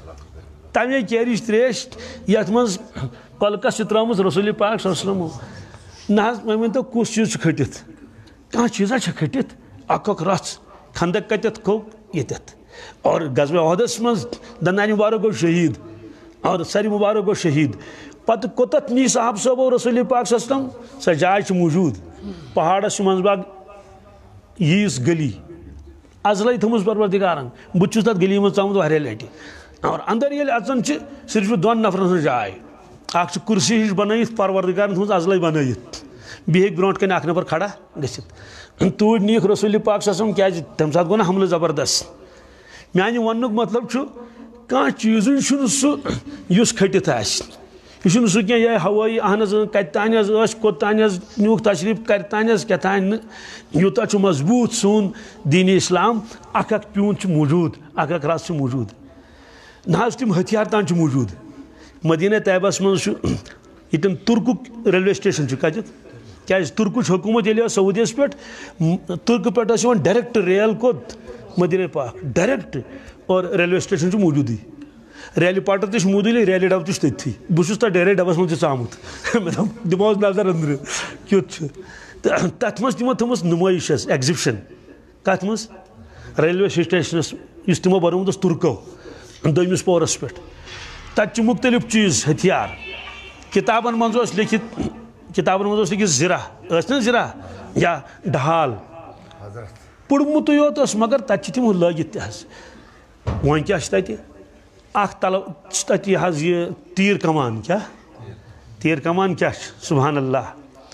تمے کیرِچ ترٛیش یتھ منٛز کۄلکس چھِ ترٲومٕژ رسول پاک صلی اللہ علیہ وسلم نہ حظ وۄنۍ ؤنۍتو کُس چیٖز چھُ کھٔٹِتھ کانٛہہ چیٖزا چھا کھٔٹِتھ اکھ اکھ رژھ خندق کتٮ۪تھ کھوٚت ییٚتٮ۪تھ اور غزوہ احدس منٛز دندانہِ مُبارک گوٚو شہیٖد اور سرِ مُبارک گوٚو شہیٖد پتہٕ کوٚتتھ نی صاحب صٲبو رسول پاک صلی اللہ علیہ وسلم سۄ جاے چھِ موٗجوٗد پہاڑس چھُ منٛزٕ باگ ییٖژ گلی ازلے تھٲومٕژ پروردِگارن بہٕ تہِ چھُس تتھ گلی منٛز ژامُت واریاہ لٹہِ اور اندر ییٚلہِ اژان چھِ صرف دۄن نفرن ہٕنٛز جاے اکھ چھِ کُرسی ہِش بنٲیِتھ پروردِگارن تھٲومٕژ ازلے بنٲیِتھ بیٚیہِ ہیٚکہِ برونٛٹھ کَنہِ اکھ نفر کھڑا گٔژھِتھ توٗرۍ نِیِکھ رسول پاک صلی اللہ علیہ وسلم کیٛازِ تمہِ ساتہٕ گوٚو نا حملہٕ زبردست میانہِ وننُک مطلب چھُ کانٛہہ چیٖزٕے چھُنہٕ سُہ یُس کھٔٹِتھ آسہِ یہِ چھُنہٕ سُہ کینٛہہ یِہوٚے ہوٲیی اہن حظ کتہِ تانۍ حظ ٲسۍ کوٚت تانۍ حظ نیوٗکھ تشریٖف کَرِ تانۍ حظ کیٛاہ تانۍ نہٕ یوٗتاہ چھُ مضبوٗط سون دیٖنِ اسلام اکھ اکھ پیوٗنٛت چھُ موٗجوٗد اکھ اکھ رَژھ چھُ موٗجوٗد نہ حظ تِم ہتھیار تانۍ چھِ موٗجوٗد مدیٖنہ طیبہس منٛز چھُ ییٚتٮ۪ن تُرکُک ریلوے سٹیشن چھُ کتیُک کیٛازِ تُرکٕچ حکوٗمت ییٚلہِ ٲس سعوٗدیَس پٮ۪ٹھ تُرکہٕ پٮ۪ٹھ ٲس یِوان ڈایریکٹ ریل کوٚت مدیٖنہ پاک ڈایریکٹ اور ریلوے سٹیشن چھُ موٗجوٗدٕے ریلہِ پٹر تہِ چھُ موٗجوٗدٕے ریلہِ ڈبہٕ تہِ چھُ تٔتھی بہٕ چھُس تتھ ریلہِ ڈبس منٛز تہِ ژامُت مےٚ دوٚپ دِمہوس نظر أنٛدرٕ کیُتھ چھُ تہٕ تتھ منٛز تِمو تھٲومٕژ نُمٲیش حظ ایگزبشن کتھ منٛز ریلوے سٹیشنس یُس تِمو بنومُت اوس تُرکو دوٚیمِس پورس پٮ۪ٹھ تتہِ چھِ مُختٔلِف چیٖز ہتھیار کِتابن منٛز اوس لیکھِتھ کِتابن منٛز اوس لیکھِتھ زِرا ٲسۍ نا زِرا یا ڈھال پوٚرمُتٕے یوت اوس مگر تتہِ چھِ تِم لٲگِتھ تہِ حظ وۄنۍ کیٛاہ چھُ تتہِ اکھ تلو چھُ تتہِ یہِ حظ یہِ تیٖر کمان کیٛاہ تیٖر کمان کیٛاہ چھُ سبحان اللہ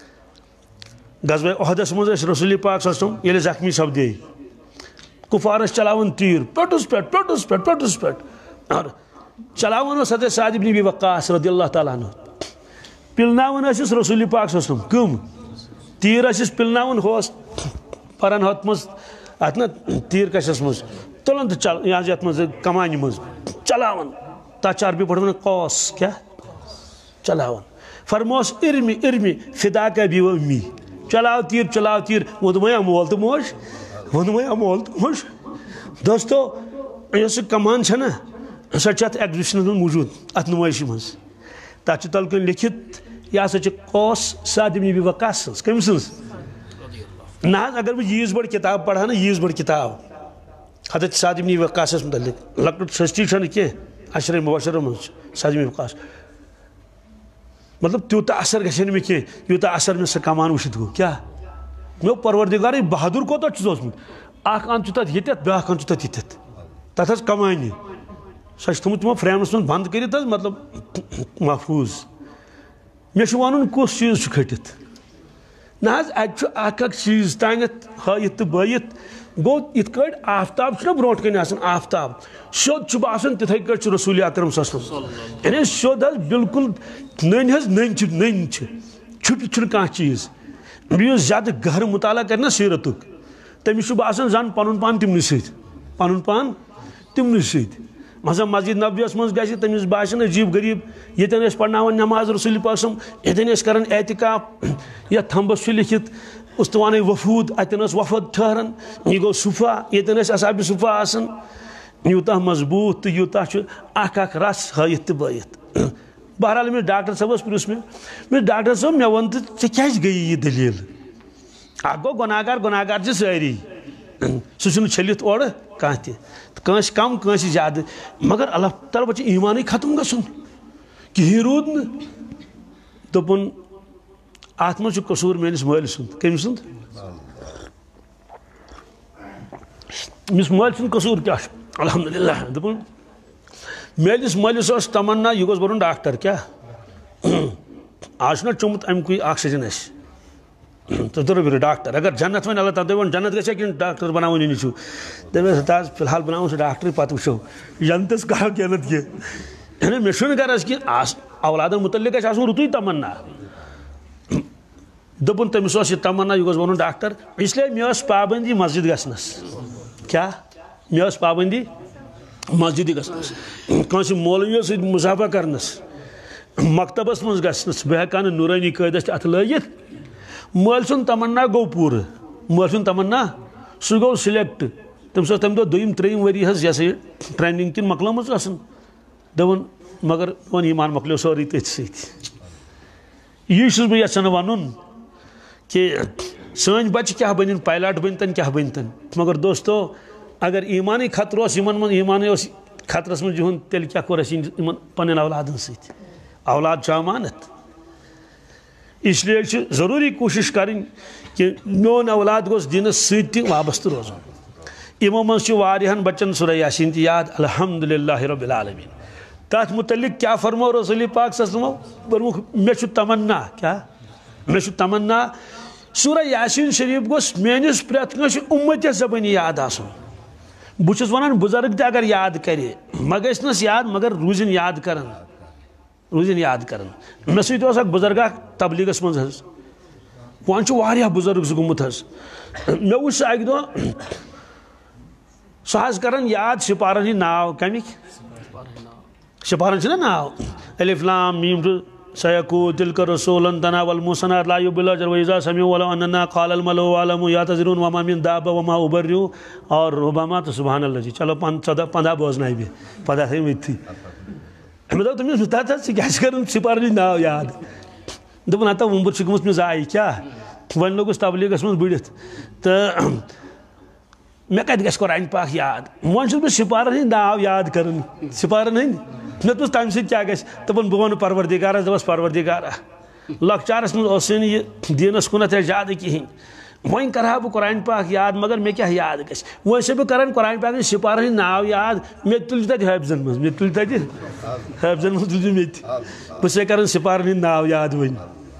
غزوہ احدس منٛز ٲسۍ رسول پاک صلی اللہ علیہ وسلم ییٚلہِ زخمی سپدے کُفار ٲسۍ چلاوان تیٖر پیوٚٹُس پٮ۪ٹھ پیوٚٹُس پٮ۪ٹھ پیوٚٹُس پٮ۪ٹھ اور چلاوان اوس حضرت سعد ابن ابی وقاص رضی اللہ تعالیٰ عنہ پِلناوان ٲسِس رسول پاک صلی اللہ علیہ وسلم کٕم تیٖر ٲسِس پِلناوان ہُہ اوس پران ہۄتھ منٛز اتھ نا تیٖر کَچَس منٛز تُلان تہٕ چل یہِ حظ یتھ منٛز کمانہِ منٛز چلاوان تتھ چھِ عربی پٲٹھۍ ونان قوس کیٛاہ چلاوان فرموس ارمہِ ارمہِ فِداک ابی و امی چلاو تیٖر چلاو تیٖر ووٚنمَے امول تہٕ موج ووٚنمَے امول تہٕ موج دوستو یۄس یہِ کمان چھےٚ نا سۄ چھِ اتھ ایگزبشنس منٛز موٗجوٗد اتھ نُمٲیشہِ منٛز تتھ چھُ تَلہٕ کٔنۍ لیکھِتھ یہِ ہسا چھِ قوس سعد ابن ابی وقاص سٕنٛز کٔمۍ سٕنٛز نہ حظ اگر بہٕ ییٖژ بٔڑ کِتاب پرٕ ہا نا ییٖژ بٔڑ کِتاب حضرت سعد ابن ابی وقاصس متعلق لۄکٕٹ سٔستی چھنہٕ کینٛہہ عشرے مُبشرو منٛز چھِ سعد ابن وقاص مطلب تیوٗتاہ اثر گژھِ ہے نہٕ مےٚ کینٛہہ یوٗتاہ اثر مےٚ سۄ کمان وٕچھِتھ گوٚو کیٛاہ مےٚ پروردِگارٕے بہادُر کوٗتاہ چھُس اوسمُت اکھ اَنٛد چھُ تتھ ییٚتٮ۪تھ بیٛاکھ اَنٛد چھُ تتھ ییٚتٮ۪تھ تتھ حظ کمانہِ سۄ چھِ تھٲومٕژ تِمو فرٛیمَس منٛز بنٛد کٔرِتھ حظ مطلب محفوٗظ مےٚ چھُ وَنُن کُس چیٖز چھُ کھٔٹِتھ نہ حظ اَتہِ چھُ اکھ اکھ چیٖز تانٮ۪تھ ہٲیِتھ تہٕ بٲیِتھ گوٚو یِتھ کٲٹھۍ آفتاب چھُنہ برونٛٹھ کَنہِ آسان آفتاب سیوٚد چھُ باسان تِتھَے کٲٹھۍ چھُ رسول اکرم صلی اللہ علیہ وسلم یعنی سیوٚد حظ بالکل نٔنۍ حظ نٔنۍ چھِ نٔنۍ چھِ چھُپِتھ چھُنہٕ کانٛہہ چیٖز بیٚیہِ یُس زیادٕ گہرٕ مُطالعہ کرِ نا سیٖرتُک تٔمِس چھُ باسان زن پنُن پان تِمنٕے سۭتۍ پنُن پان تِمنٕے سۭتۍ مثلا مسجد نبویس من گژھِ تٔمِس باسن عجیب غریب ییٚتٮ۪ن ٲسۍ پرناوان نماز رسول پاک صم ییٚتٮ۪ن ٲسۍ کران اعتکاف یتھ تھمبس چھُ لیکھِتھ اُستوانٕے وفوٗد اتٮ۪ن ٲس وفد ٹھہران یہِ گوٚو صُفا ییٚتٮ۪ن ٲسۍ اصحابِ صُفا آسان یوٗتاہ مضبوٗط تہٕ یوٗتاہ چھُ اکھ اکھ رس ہٲیِتھ تہٕ بٲیِتھ بہرحال أمِس ڈاکٹر صٲبس پرٛژھ مےٚ مےٚ ڈاکٹر صٲب مےٚ ووٚن تہٕ ژےٚ کیٛازِ گٔیی یہِ دٔلیٖل اکھ گوٚو گۄناہگار گۄناہگار چھِ سٲری سُہ چھُنہٕ چھٔلِتھ اورٕ کانٛہہ تہِ کٲنٛسہِ کم کٲنٛسہِ زیادٕ مگر اللہ تعالیٰ چھُ ایٖمانٕے ختم گژھُن کِہیٖنۍ روٗد نہٕ دوٚپُن اتھ منٛز چھُ قصوٗر میٲنِس مٲلۍ سُنٛد کٔمۍ سُنٛد أمِس مٲلۍ سُنٛد قصوٗر کیٛاہ چھُ الحمدُاللہ دوٚپُن میٲنِس مٲلِس ٲس تمنا یہِ گوٚژھ بنُن ڈاکٹر کیٛاہ آز چھُنہ چوٚمُت اَمہِ کُے آکسیجن اَسہِ تہٕ تُرٕ ڈاکٹر اگر جنت وۄنۍ اللہ تعالیٰ دپہِ وۄنۍ جنت گژھِ کِنہٕ ڈاکٹر بناوُن چھُ دپہِ حظ فی الحال بناوُن سُہ ڈاکٹرٕے پتہٕ وٕچھو جنتس کرو کینٛہہ نتہٕ کینٛہہ مےٚ چھُنہٕ غرض کہِ آس اولادن مُتعلق گژھِ آسُن رُتُے تمنا دوٚپُن تٔمِس اوس یہِ تمنا یہِ گوٚژھ بنُن ڈاکٹر اس لیے مےٚ ٲس پابندی مسجد گژھنس کیٛاہ مےٚ ٲس پابندی مسجدِ گژھنس کٲنٛسہِ مولوِیو سۭتۍ مُظاہرہ کرنس مکتبس منٛز گژھنس بہٕ ہٮ۪کہٕ ہا نہٕ نوٗرٲنی قٲیدس تہِ اتھٕ لٲگِتھ مٲلۍ سُنٛد تمنا گوٚو پوٗرٕ مٲلۍ سُنٛد تمنا سُہ گوٚو سِلیکٹ تٔمِس ٲس تمہِ دۄہ دوٚیِم ترٛیٚیِم ؤری حظ یہِ ہسا یہِ ٹرینِنٛگ تہِ مۄکلٲمٕژ ٲسن دوٚپُن مگر میون ایٖمان مۄکلیو سورُے تٔتھۍ سۭتۍ یی چھُس بہٕ یژھان ونُن کہ سٲنۍ بچہِ کیٛاہ بٔنِن پایلاٹ بٔنتن کیٛاہ بٔنتن مگر دوستو اگر ایٖمانٕے خطرٕ اوس یِمن منٛز ایٖمانٕے اوس خطرس منٛز یِہُنٛد تیٚلہِ کیٛاہ کوٚر اَسہِ یِمن پنٕنٮ۪ن اولادن سۭتۍ اولاد چھُ امانت اس لیے چھِ ضروٗری کوٗشِش کرٕنۍ کہِ میون اولاد گوٚژھ دیٖنس سۭتۍ تہِ وابستہٕ روزُن یِمو منٛز چھِ واریاہن بچن سورہ یاسیٖن تہِ یاد الحمدُاللہ رۄب العالمیٖن تتھ مُتعلق کیٛاہ فرمو رسوٗلِ پاک صلی اللہ علیہ وسلمو پوٚرمُکھ مےٚ چھُ تمنا کیٛاہ مےٚ چھُ تمنا سورہ یاسیٖن شریٖف گوٚژھ میٲنِس پرٛٮ۪تھ کٲنٛسہِ اُمتِس زبٲنی یاد آسُن بہٕ چھُس ونان بُزرگ تہِ اگر یاد کرِ مہ گژھنس یاد مگر روٗزِن یاد کران روٗزِن یاد کران مےٚ سۭتۍ اوس اکھ بُزرگ اکھ تبلیٖغس منٛز حظ وۄنۍ چھُ واریاہ بُزرگ سُہ گوٚمُت حظ مےٚ وٕچھ سُہ اکہِ دۄہ سُہ حظ کران یاد سِپارن ہٕنٛدۍ ناو کمِکۍ سِپارن چھِنہ ناو الف لام میٖم ٹُہ سیقوٗ تِلکَ رسوٗلن تناول محسنات لا یُبِل اجر ویزا سمیع ولو اننا قال الملؤ عالم یعتذرون وما من دابہ وما ابرئ اور ربما تہٕ سبحان اللہ جی چلو ژۄدہ پنٛداہ بوزنٲے مےٚ پنٛداہ تھٲے مٔتھی مےٚ دوٚپ تٔمِس تتھ حظ ژٕ کیٛاہ چھِ کران سِپارن ہٕنٛدۍ ناو یاد دوٚپُن ہتا وُمبُر چھِ گٔمٕژ مےٚ ضایہِ کیٛاہ وۄنۍ لوٚگُس تبلیٖغس منٛز بٕڑِتھ تہٕ مےٚ کتہِ گژھِ قرآنہِ پاک یاد وۄنۍ چھُس بہٕ سِپارن ہٕنٛدۍ ناو یاد کران سِپارن ہٕنٛدۍ مےٚ دوٚپُس تمہِ سۭتۍ کیٛاہ گژھِ دوٚپُن بہٕ ونہٕ پروردِگارس دوٚپس پروردِگارا لۄکچارس منٛز اوسُے نہٕ یہِ دیٖنس کُنتھ اَسہِ زیادٕ کِہینۍ وۄنۍ کرٕ ہا بہٕ قرآنہِ پاک یاد مگر مےٚ کیٛاہ یاد گژھِ وۄنۍ چھُس بہٕ کران قرآنہِ پاک ہٕنٛدۍ سِپارن ہٕنٛدۍ ناو یاد مےٚ تہِ تُلہِ تتہِ حٲفظن منٛز مےٚ تُلہِ تتہِ حٲفظن منٛز تُلہِ مےٚ تہِ بہٕ چھُسے کران سِپارن ہٕنٛدۍ ناو یاد وۄنۍ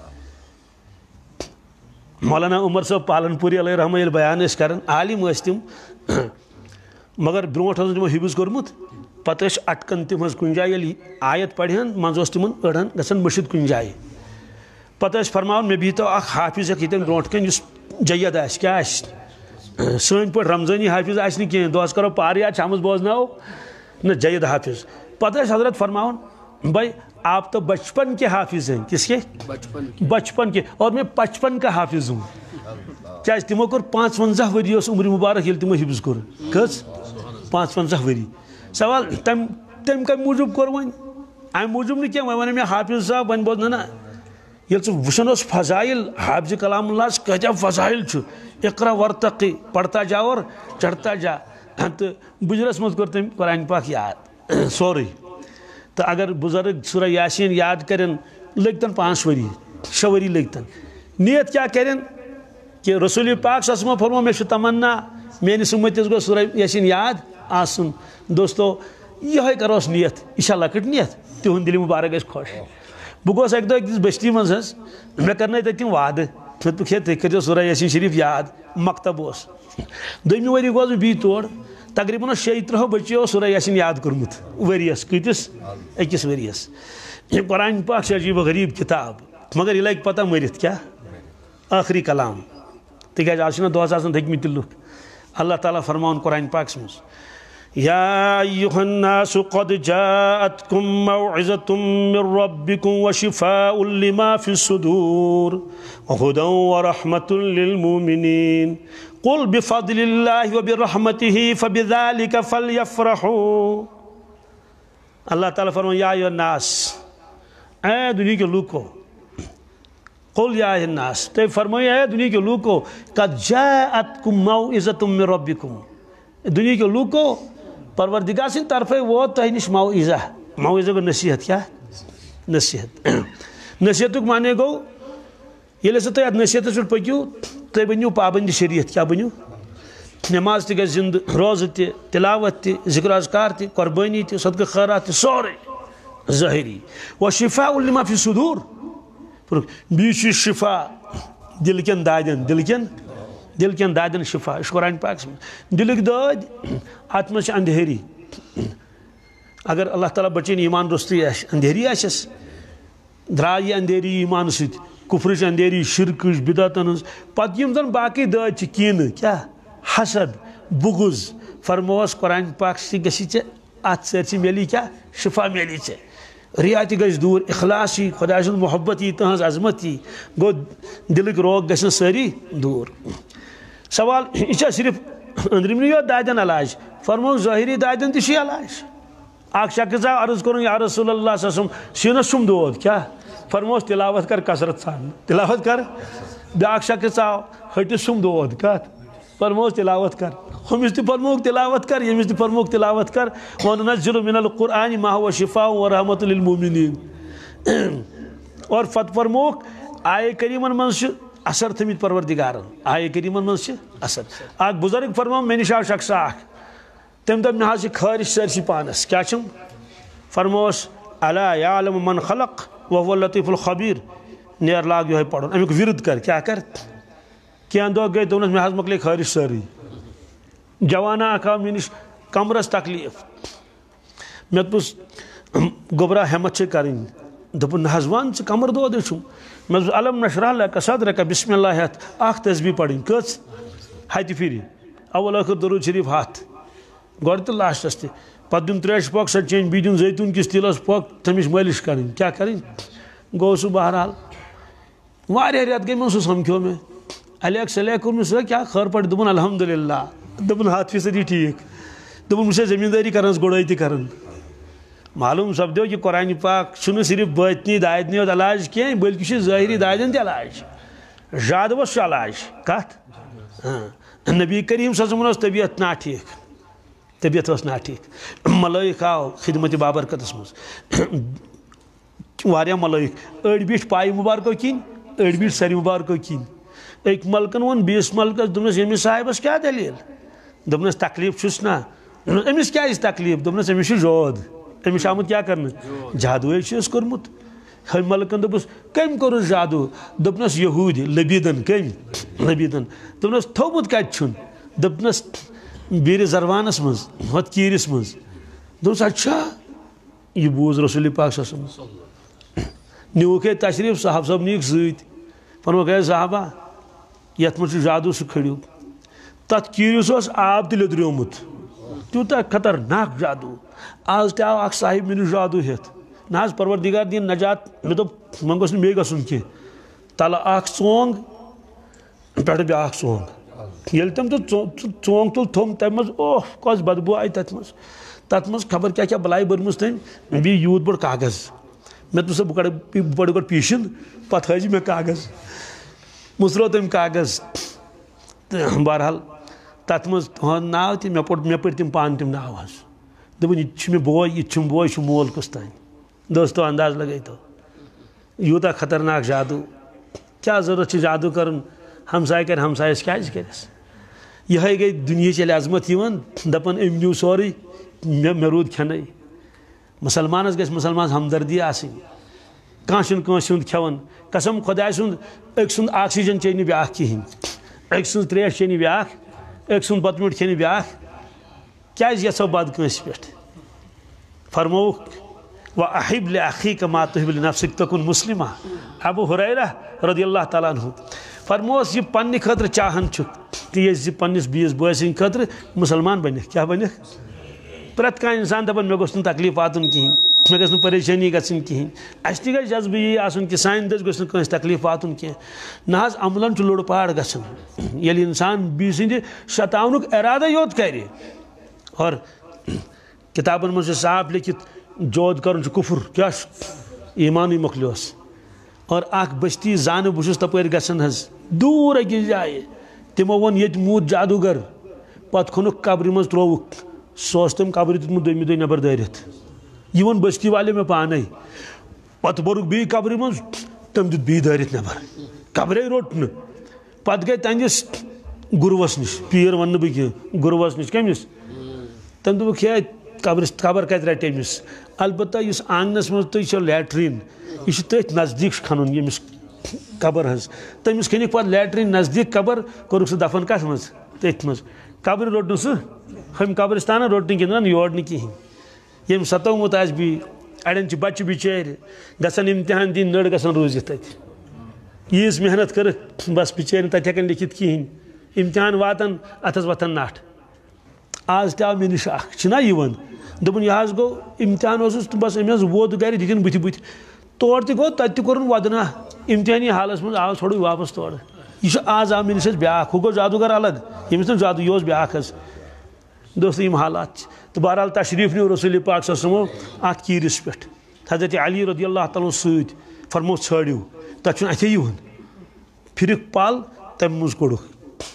مولانا عمر صٲب پالن پوٗری علیہ رحمٰ ییٚلہِ بیان ٲسۍ کران عالِم ٲسۍ تِم مگر برونٛٹھ اوس تِمو حِفظ کوٚرمُت پتہٕ ٲسۍ اٹکان تِم حظ کُنہِ جایہِ ییٚلہِ آیت پرِہن منٛزٕ اوس تِمن أڑہن گژھان مٔشِد کُنہِ جایہِ پتہٕ ٲسۍ فرماوان مےٚ بِہتو اکھ حافظ اکھ ییٚتٮ۪ن برونٛٹھ کَنۍ یُس جید آسہِ کیٛاہ آسہِ سٲنۍ پٲٹھۍ رمضٲنی حافظ آسہِ نہٕ کینٛہہ دۄہس کرو پارٕ یاد شامس بوزناوو نہ جید حافظ پتہٕ ٲسۍ حضرت فرماوان بھائی آپ تو بچپن کے حافظ ہیں کس کے بچپن کے اور میں پچپن کا حافظ ہوں کیٛازِ تِمو کوٚر پانٛژھ ونٛزاہ ؤری اوس عمرِ مُبارک ییٚلہِ تِمو حِفظ کوٚر کٔژ پانٛژھ ونٛزاہ ؤری سوال تمہِ تٔمۍ کمہِ موٗجوٗب کوٚر وۄنۍ امہِ موٗجوٗب نہٕ کینٛہہ وۄنۍ ونان مےٚ حافظ صاحب وۄنۍ بوزنہٕ نہ ییٚلہِ ژٕ وٕچھان اوس فضایل حافظِ کلام اللہس کۭتیاہ فضایل چھُ اقرا ورتقی پرتا جا اور چڑھتا جا تہٕ بُجرس منٛز کوٚر تٔمۍ قرآنہِ پاک یاد سورُے تہٕ اگر بُزرگ سورہ یاسیٖن یاد کرن لٔگتن پانٛژھ ؤری شےٚ ؤری لٔگتن نیت کیٛاہ کرن کہ رسوٗلِ پاک صلی اللہ علیہ وسلمو فرمو مےٚ چھُ تمنا میٲنِس اُمتِس گوٚژھ سورہ یاسیٖن یاد آسُن دوستو یِہوے کروس نیت یہِ چھا لۄکٕٹ نیت تِہُنٛد دِلہِ مُبارک گژھِ خۄش بہٕ گوٚوُس اکہِ دۄہ أکِس بٔستی منٛز حظ مےٚ کرنٲے تتہِ تِم وعدٕ مےٚ دوٚپُکھ ہے تُہۍ کٔرۍزیو سورہ یاسیٖن شریٖف یاد مکتب اوس دوٚیمہِ ؤری گوٚوُس بہٕ بیٚیہِ تور تقریٖبن اوس شیٚیہِ تٕرٛہو بٔچیو سورہ یاسیٖن یاد کوٚرمُت ؤرِیس کۭتِس أکِس ؤرِیس یہِ قرآنہِ پاک چھِ عجیٖب و غریٖب کِتاب مگر یہِ لگہِ پتہ مٔرِتھ کیٛاہ ٲخری کلام تِکیٛازِ آز چھِنہ دۄہس آسان تھٔکمٕتۍ تہِ لُکھ اللہ تعالیٰ فرماوُن قرآنہِ پاکس منٛز يا أيها الناس قد جاءتكم موعظة من ربكم وشفاء لما في الصدور وهدى ورحمة للمؤمنين قل بفضل الله وبرحمته فبذلك فليفرحوا. اللہ تعالیٰ فرمائے یا ایھا الناس، اے دنیا کے لوگو، قل یا ایھا الناس، تو فرمائے اے دنیا کے لوگو، قد جاءتکم موعظة من ربکم، دنیا کے لوگو پروردگار سن طرف وہ تہ نش موعظہ، موعظہ گو نصیحت، کیا نصیحت. نصیحت معنی گو یل سا تھی ات نصیحت پہ پکو تھی بنو پابند شریعت، کیا بنو نماز تہ گھر زندہ، روزہ تہ، تلاوت تہ، ذکر اذکار تہ، قربانی تہ، صدقہ خیرات تہ، سورے ظاہری. وشفاء لما فی الصدور، بیچ شفا دل کن دادن، دل کن دل کن دادن شفا، اس قرآن پاک میں دلک داد ات مز اندھیری. اگر اللہ تعالیٰ بچین ایمان رستی آس، اندھیری آسس، درائے یہ اندھیری ایمان ست، کفرچ اندھیری، شرکچ، بدعتن ہز، پتہ یم زن باقی داد چھ کینہ، کیا حسد، بغض، فرموس قرآن پاک سی گسی چھ ات سرسی میلی کیا شفا میلی چھ، ریاتی گژھِ دور، اخلاصی، خدا سن محبتی، تہذ عظمتی، گو دلک روگ گژھن ساری دور. سوال یہ صرف اندرمنی یوت دادن علاج، فرمو ظاہری دادن تہ چھ علاج. اک شخص آو عرض کرن یا رسول اللہ صلی اللہ علیہ وسلم سینس چھم دود، کیا فرموس تلاوت کر کثرت سان، تلاوت کر. بیاکھ شخص آو ہٹس چھم دود، کت فرموس تلاوت کر، ہمس تہ فرموک تلاوت کر، یمس تہ فرموک تلاوت کر. وننزل من القرآن ما هو شفاء ورحمۃ للمؤمنین. اور فت فرموک آئے کریمن من اثر تھمت پروردگارن، آئے کریمن من اثر. اک بزرگ فرمو مے نش آو شخص اخ، تم دپ مے حظ خارش سرسی پانس، کیا چھم فرموس الا یعلم من خلق وهو اللطیف الخبیر. نیر لاگ یہ پڑھن، امیک ورد کر، کیا کر. کیا دہ گئی دونس مے حظ مکلے خارش ساری. جوانا اکھ آو مے نش کمرس تکلیف، مے دپس گوبرا ہمت چھ کرن، دپن نہ حظ ون ژٕ کمر دود چھُم. مے دپس علم نشرح لک صدرک بسم اللہ ہتھ اکھ تسبیح پڑھن، کٔژ ہتہِ پھر، اول ٲخر درود شریف ہتھ گۄڈٕ تہٕ لاسٹس تہِ، پتہٕ دیُن تریشہِ پۄکھ سۄ چیٚنۍ، بیٚیہِ دیُن زیتون کِس تیٖلس پۄکھ، تٔمِس مٲلِش کرٕنۍ، کیٛاہ کرٕنۍ. گوٚو سُہ بہرحال واریاہ رٮ۪تھ گٔے مےٚ سُہ سمکھیو مےٚ، الیک سلیک کوٚر مےٚ سُہ کیٛاہ خٲر پٲٹھۍ، دوٚپُن الحمدُاللہ، دوٚپُن ہتھ فیٖصدی ٹھیٖک، دوٚپُن بہٕ چھُس زٔمیٖندٲری کران گُڈٲے تہِ کران. معلوم سپدیو کہ قرآن پاک چھُنہٕ صرف باطنی دادنی یوت علاج کینٛہہ بلکہ چھُ ظٲہری دادن تہِ علاج. زادوس چھُ علاج، کتھ نبی کریم صلی اللہ علیہ وسلم اوس طبیعت نا ٹھیک، طبیعت ٲس نا ٹھیک. ملائک آو خدمت بابرکتس مز، واریاہ ملائک، أڑۍ بیٖٹھۍ پایہِ مبارکو کِنۍ، أڑۍ بیٖٹھۍ سرِ مبارکو کِنۍ. أکۍ ملکن ووٚن بیٚیِس ملکس، دوٚپنس ییٚمِس صاحبس کیٛاہ دٔلیٖل، دوٚپنس تکلیٖف چھُس نا، أمِس کیٛازِ تکلیٖف، دوٚپنس أمِس چھُ زود، أمِس چھُ آمُت کیٛاہ کرنہٕ، جادوے چھُس کوٚرمُت. ہمۍ ملکن دوٚپُس کٔمۍ کوٚرُس جادو، دوٚپنس یہوٗدۍ لبیٖدن. کٔمۍ لبیٖدن. دوٚپنس تھوٚومُت کتہِ چھُن، دوٚپنس بیٖرِ زروانس منٛز، ہۄتھ کیٖرِس منٛز. دوٚپُس اچھا. یہ بوٗز رسول پاک صلی اللہ علیہ وسلم، نیوٗکھ ہے تشریف، صاحب صٲب نِیٖکھ سۭتۍ، فرموکھ ہے صحابہ یتھ منٛز چھُ جادو، سُہ کھٔڑِو. تتھ کیٖرِس اوس آب تہِ لیٚدریومُت، تیوٗتاہ خطرناک جادو. آز تہِ آو اکھ صاحب مےٚ نِش جادو ہیٚتھ، نہ حظ پروردگار دِیِن نجات. مےٚ دوٚپ وۄنۍ گوٚژھ نہٕ بیٚیہِ گژھُن کینٛہہ. تلہٕ اکھ ژونٛگ پٮ۪ٹھٕ بیٛاکھ ژونٛگ، ییٚلہِ تٔمۍ تہٕ ژونٛگ تُل تھوٚم، تَمہِ منٛز اوہ کۄس بدبوٗ آیہِ تتھ منٛز. تتھ منٛز خبر کیٛاہ کیٛاہ بلاے بٔرمٕژ تٔمۍ، بیٚیہِ یوٗت بوٚڑ کاغذ. مےٚ دوٚپ سا بہٕ کڑٕ بہٕ پرٕ گۄڈٕ پیٖشِن، پتہٕ ہٲیزِ مےٚ کاغذ. مُژروو تٔمۍ کاغذ تہٕ بہرحال تتھ منٛز تُہُنٛد ناو تہِ، مےٚ پوٚر مےٚ پٔرۍ تِم پانہٕ تِم ناو حظ. دوٚپُن یہِ تہِ چھُ مےٚ بوے، یہِ تہِ چھُم بوے، یہِ چھُ مول کُس تانۍ. دوستو انداز لگٲیتو یوٗتاہ خطرناک جادو. کیٛاہ ضروٗرت چھِ جادو کرُن، ہمساے کرِ ہمسایس کیٛازِ کٔرِس. یِہے گٔے دُنیہِچ ییٚلہِ عظمت یِوان، دپان أمۍ نیوٗ سورُے، مےٚ مےٚ روٗد کھٮ۪نٕے. مُسلمانس گژھِ مُسلمانس ہمدردی آسٕنۍ، کانٛہہ چھُنہٕ کٲنٛسہِ ہُنٛد کھٮ۪وان. قسم خۄداے سُنٛد، أکۍ سُنٛد آکسیجن چیٚیہِ نہٕ بیٛاکھ کِہینۍ، أکۍ سٕنٛز تریش چیٚیہِ نہٕ بیٛاکھ، أکۍ سُنٛد بتہٕ میوٗٹھ کھیٚیہِ نہٕ بیٛاکھ. کیٛازِ یژھو بد کٲنٛسہِ پٮ۪ٹھ. فرمووُکھ وَأَحِبْ لِأَخِيكَ مَا تُحِبُّ لِنَفْسِكَ تَكُن مُسلِمًا. ابو ہریرہ رضی اللہ تعالیٰ عنہ فرموس، یہ پننہِ خٲطرٕ چاہان چھُکھ تیز زِ پننِس بیٚیِس بٲے سٕنٛدِ خٲطرٕ مُسلمان بنکھ. کیٛاہ بنکھ؟ پرت کان انسان دپان مے گوٚژھ نہٕ تکلیف واتُن کِہیٖنۍ مے گژھِ نہٕ پریشٲنی گژھٕنۍ کِہیٖنۍ اَسہِ تہِ گژھِ جذبہٕ یی آسُن کہِ سانہِ دٔسۍ گوٚژھ نہٕ کٲنٛسہِ تکلیف واتُن کینٛہہ نہ حظ عملن چھُ لوٚڑ پاڑ گژھان ییٚلہِ اِنسان بیٚیہِ سٕنٛدِ شتاونُک اِرادے یوت کرِ اور کِتابن منٛز چھُ صاف لیکھِتھ جود کرُن چھُ کُفر کیٛاہ چھُ ایٖمانٕے مۄکلیوس اور اکھ بستی زانہٕ بہٕ چھُس تپٲرۍ گژھان حظ دوٗر أکِس جایہِ تِمو ووٚن ییٚتہِ موٗد جادوٗگر پتہٕ کھوٚنُکھ قبرِ منٛز ترٛووُکھ سُہ اوس تٔمۍ قبرِ دیُتمُت دوٚیمہِ دۄہہِ نٮ۪بر دٲرِتھ یہِ ووٚن بستی والیو مےٚ پانے پتہٕ بوٚرُکھ بیٚیہِ قبرِ منٛز تٔمۍ دیُت بیٚیہِ دٲرِتھ نٮ۪بر قبرے روٚٹ نہٕ پتہٕ گٔے تہنٛدِس گُروَس نِش پیٖر وَنہٕ نہٕ بہٕ کینٛہہ گُروَس نِش کٔمِس تٔمۍ دوٚپُکھ ہے قبرس قبر کتہِ رٹہِ أمِس البتہ یُس آنٛگنس منٛز تُہۍ چھو لیٹریٖن یہِ چھُ تٔتھۍ نزدیٖک چھُ کھنُن ییٚمِس قبر حظ تٔمِس کھٔنِکھ پتہٕ لیٹریٖن نزدیٖک قبر کوٚرُکھ سُہ دفن کتھ منٛز تٔتھۍ منٛز قبرِ روٚٹ نہٕ سُہ ہُمہِ قبرستانن روٚٹ نہٕ کِہیٖنۍ یور نہٕ کِہیٖنۍ ییٚمۍ ستومُت آسہِ بیٚیہِ اڑٮ۪ن چھِ بچہِ بِچٲرۍ گژھان امتحان دِنۍ نٔر گژھان روٗزِتھ تتہِ ییٖژ محنت کٔرٕکھ بس بِچٲرۍ تتہِ ہٮ۪کان لیکھِتھ کِہیٖنۍ امتحان واتان اتھس وۄتھان نٹھ آز تہِ آو مےٚ نِش اکھ چھُنہ یِوان دوٚپُن یہِ حظ گوٚو امتحان اوسُس تہٕ بس أمۍ حظ ووت گرِ دِتِن بٕتھِ بٕتھِ تورٕ تہِ گوٚو تتہِ تہِ کوٚرُن ودنا امتحٲنی حالس منٛز آو ژھوٚڑُے واپس تورٕ یہِ چھُ آز آو مےٚ نِش حظ بیٛاکھ ہُہ گوٚو جادوٗگر الگ ییٚمِس نہٕ جادوٗ یہِ اوس بیٛاکھ حظ دوستو یِم حالات چھِ تہٕ بہرحال تشریٖف نیوٗ رسوٗلِ پاک صلی اللہ علیہ وسلمو اتھ کیٖرِس پٮ۪ٹھ حضرت علی رضی اللہ تعالیٰ سۭتۍ فرموو ژھٲڑِو تتھ چھُنہٕ اَتھے یِوان پھرِکھ پل تمہِ منٛز کوٚڑُکھ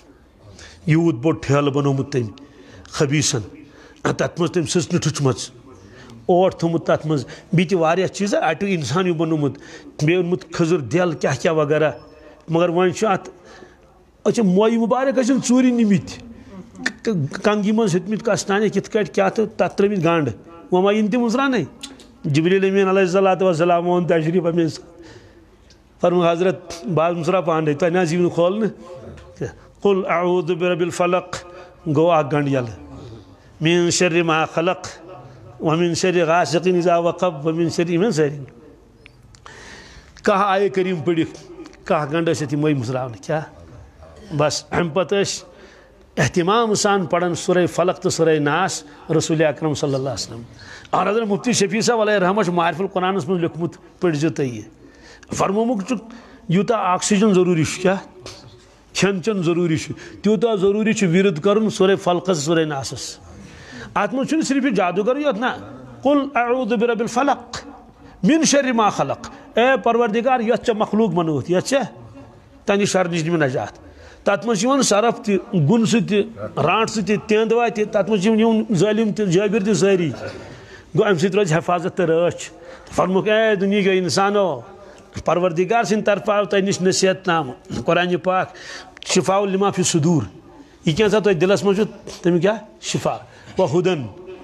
یوٗت بوٚڑ ٹھیلہٕ بنومُت تٔمۍ خبیٖثن تتھ منٛز تٔمۍ سٕژنہِ ٹھُچمٕژ اوٹ تھوٚمُت تتھ منٛز بیٚیہِ تہِ واریاہ چیٖزا اَٹیوٗ اِنسان ہیوٗ بنومُت بیٚیہِ اوٚنمُت کھٔزٕر دٮ۪ل کیٛاہ کیٛاہ وغیرہ مگر وۄنۍ چھُ اتھ اچھا مویہِ مُبارک ٲسِن ژوٗرِ نِمٕتۍ کنگی منٛز ہیٚتمٕتۍ کستانہِ کِتھ کٲٹھۍ کیٛاہ تہٕ تتھ ترٛٲومٕتۍ گنٛڈ وۄنۍ ما یِن تِم مٕژرانے جبریٖل امیٖن علیہ الصلوٰتُ وسلام اوٚن تشریٖف اَمے فرموو حضرت بہٕ حظ مٕژراو پانے تۄہہِ نہ حظ یِیِو نہٕ کھولنہٕ قُل اعوذ برب الفلق گوٚو اکھ گنٛڈ یَلہٕ من شر ما خلق ومن شر غاسق اذا وقب ومن شر یِمن سٲری کاہ آیے کریٖم پٔرِکھ کاہ گنٛڈ ٲسۍ اَتھ یِمے مٕژراونہٕ کیٛاہ بس اَمہِ پتہٕ ٲسۍ احتمام سان پران سورے فلق تہٕ سورے ناس رسول اکرم صلی اللہ علیہ وسلم اور حضرت مفتی شفیع صاحب علیہ رحمہ چھُ معارف القرآنس منٛز لیوٗکھمُت پٔرۍزیو تُہۍ یہِ فرمومُت چھُ یوٗتاہ آکسیجن ضروٗری چھُ کیٛاہ کھٮ۪ن چٮ۪ن ضروٗری چھُ تیوٗتاہ ضروٗری چھُ وِرد کرُن سورے فلقس سورے ناسس اتھ منٛز چھُنہٕ صرف یہِ جادوٗگرٕے یوت نہ قُل اعوذ برب الفلق من شر ما خلق اے پروردگار یتھ ژےٚ مخلوٗق بنووُتھ یتھ ژےٚ تہنٛدِ شر نِش دِ مےٚ نجات تتھ منٛز چھِ یِوان سرف تہِ گُنسہٕ تہِ رانٛٹھ تہِ تینٛدوا تہِ تتھ منٛز چھِ یِوان ظٲلِم تہِ جٲبِر تہِ سٲری گوٚو اَمہِ سۭتۍ روزِ حفاظت تہٕ رٲچھ فرموکھ اے دُنہیٖکیو اِنسانو پروردگار سٕنٛدِ طرفہٕ آو تۄہہِ نِش نصیحت نامہٕ قرآنہِ پاک شفاء لما فی صدوٗر یہِ کینٛژھا تۄہہِ دِلس منٛز چھُ تمیُک کیٛاہ شفا و ہُدن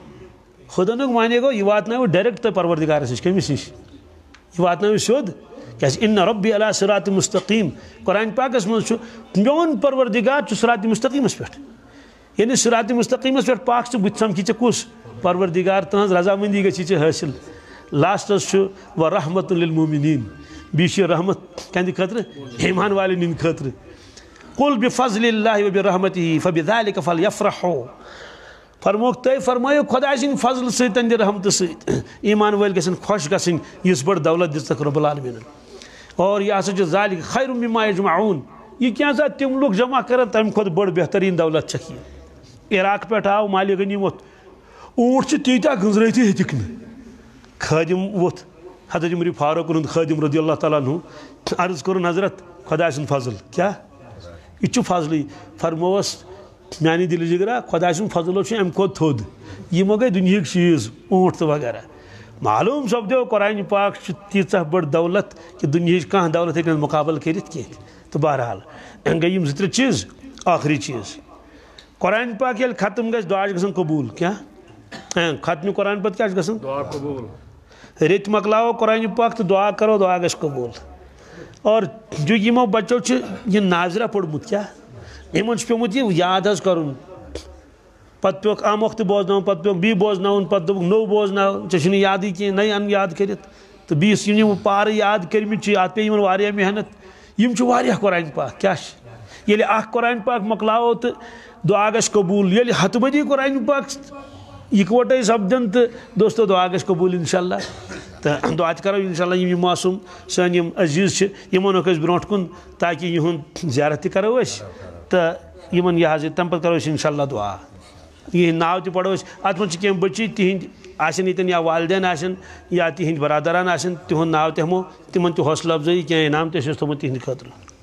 ہُدنُک معنی گوٚو یہِ واتناوِ ڈایریکٹ تۄہہِ پروردگارس نِش کٔمِس نِش یہِ واتناوِ سیوٚد کیٛازِ اِنَّ رۄبی علی صراطِ مُستقیٖم قرآنہِ پاکس منٛز چھُ میون پروردگار چھُ صراطِ مُستقیٖمس پٮ۪ٹھ یعنی صراطِ مُستقیٖمس پٮ۪ٹھ پاک ژٕ بٕتھِ سمکھی ژےٚ کُس پروردگار تٕہنٛز رضامٔندی گژھی ژےٚ حٲصِل لاسٹس چھُ و رحمتُ للمومنیٖن بیٚیہِ چھُ یہِ رحمت کہندِ خٲطرٕ ایمان والٮ۪ن ہٕنٛدِ خٲطرٕ قُل بفضل اللہ و برحمتہ فبذلک فلیفرحوا فرموکھ تُہۍ فرمٲیِو خۄداے سٕنٛدِ فضلہٕ سۭتۍ تہنٛدِ رحمتہٕ سۭتۍ ایمان وٲلۍ گژھن خۄش گژھٕنۍ یِژھ بٔڑ دولت دِژٕکھ رۄب العالمیٖنن اور یہِ ہسا چھُ ذالِک خیر مما یجمعون یہِ کینٛژھا تِم لُکھ جمع کران تمہِ کھۄتہٕ بٔڑ بہتریٖن دولت چھکھ یہِ عراق پٮ۪ٹھ آو مالہِ غنیٖمت اوٗنٛٹ چھِ تیٖتیٛاہ گٔنٛزرٲیتھٕے ہیٚتِکھ نہٕ خٲدِم ووٚتھ حضرت عمر فاروق ہُنٛد خٲدِم رضی اللہ تعالیٰ عنہ عرض کوٚرُن حضرت خۄداے سُنٛد فضل کیٛاہ یہِ چھُ فضلٕے فرمووس میانہِ دِلہِ جِگرا خۄداے سُنٛد فضل چھُ اَمہِ کھۄتہٕ تھوٚد یِمو گٔے دُنہِکۍ چیٖز اوٗنٛٹ تہٕ وغیرہ معلوٗم سپدیو قرآنہِ پاک چھُ تیٖژاہ بٔڑ دولت کہِ دُنہِچ کانٛہہ دولت ہیٚکہِ نہٕ مُقابل کٔرِتھ کینٛہہ تہٕ بہرحال اَمہِ گٔے یِم زٕ ترٛےٚ چیٖز ٲخری چیٖز قرآنہِ پاک ییٚلہِ ختم گژھِ دُعا چھُ گژھان قبوٗل کیٛاہ ختمہِ قرآن پتہٕ کیٛاہ چھُ گژھان دُعا قبوٗل ریٚتۍ مۄکلاوو قرآنہِ پاک تہٕ دُعا کرو دُعا گژھِ قبوٗل اور جو یِمو بچو چھُ یہِ ناظرہ پوٚرمُت کیٛاہ یِمن چھُ پیوٚمُت یہِ یاد حظ کرُن پتہٕ پیوٚکھ اموکھ تہِ بوزناوُن پتہٕ پیوٚکھ بیٚیہِ بوزناوُن پتہٕ دوٚپُکھ نوٚو بوزناو ژےٚ چھُنہٕ یادٕے کینٛہہ نَے اَن یاد کٔرِتھ تہٕ بیٚیِس یِم یِم پارٕ یاد کٔرمٕتۍ چھِ اَتھ پیٚیہِ یِمن واریاہ محنت یِم چھِ واریاہ قرآنہِ پاک کیٛاہ چھِ ییٚلہِ اکھ قرآنہِ پاک مۄکلاوو تہٕ دُعا گژھِ قبوٗل ییٚلہِ ہتہٕ بٔدی قرآنہِ پاک اکوٹے سپدن تو دوستو دعا گژھِ قبول انشاءاللہ تو دعا تہِ کرو انشاءاللہ یم معصوم سٲنۍ یم عزیز چھِ یِمن ہۄکھ أسۍ برونٛٹھ کُن تاکہ یِہُنٛد زیارت تہِ کرو أسۍ تہٕ یِمن یہِ حظ یہِ تَمہِ پتہٕ کرو أسۍ انشاءاللہ دعا یِہِنٛدۍ ناو تہِ پڑو أسۍ اتھ منٛز چھِ کینٛہہ بٔچی تِہِنٛدۍ آسن ییٚتٮ۪ن یا والدین آسن یا تِہِنٛدۍ برادران آسن تِہُنٛد ناو تہِ ہٮ۪مو تِمن تہِ حوصلہٕ افضٲیی کینٛہہ انعام تہِ چھُ اَسہِ تھوٚمُت تِہِنٛدِ خٲطرٕ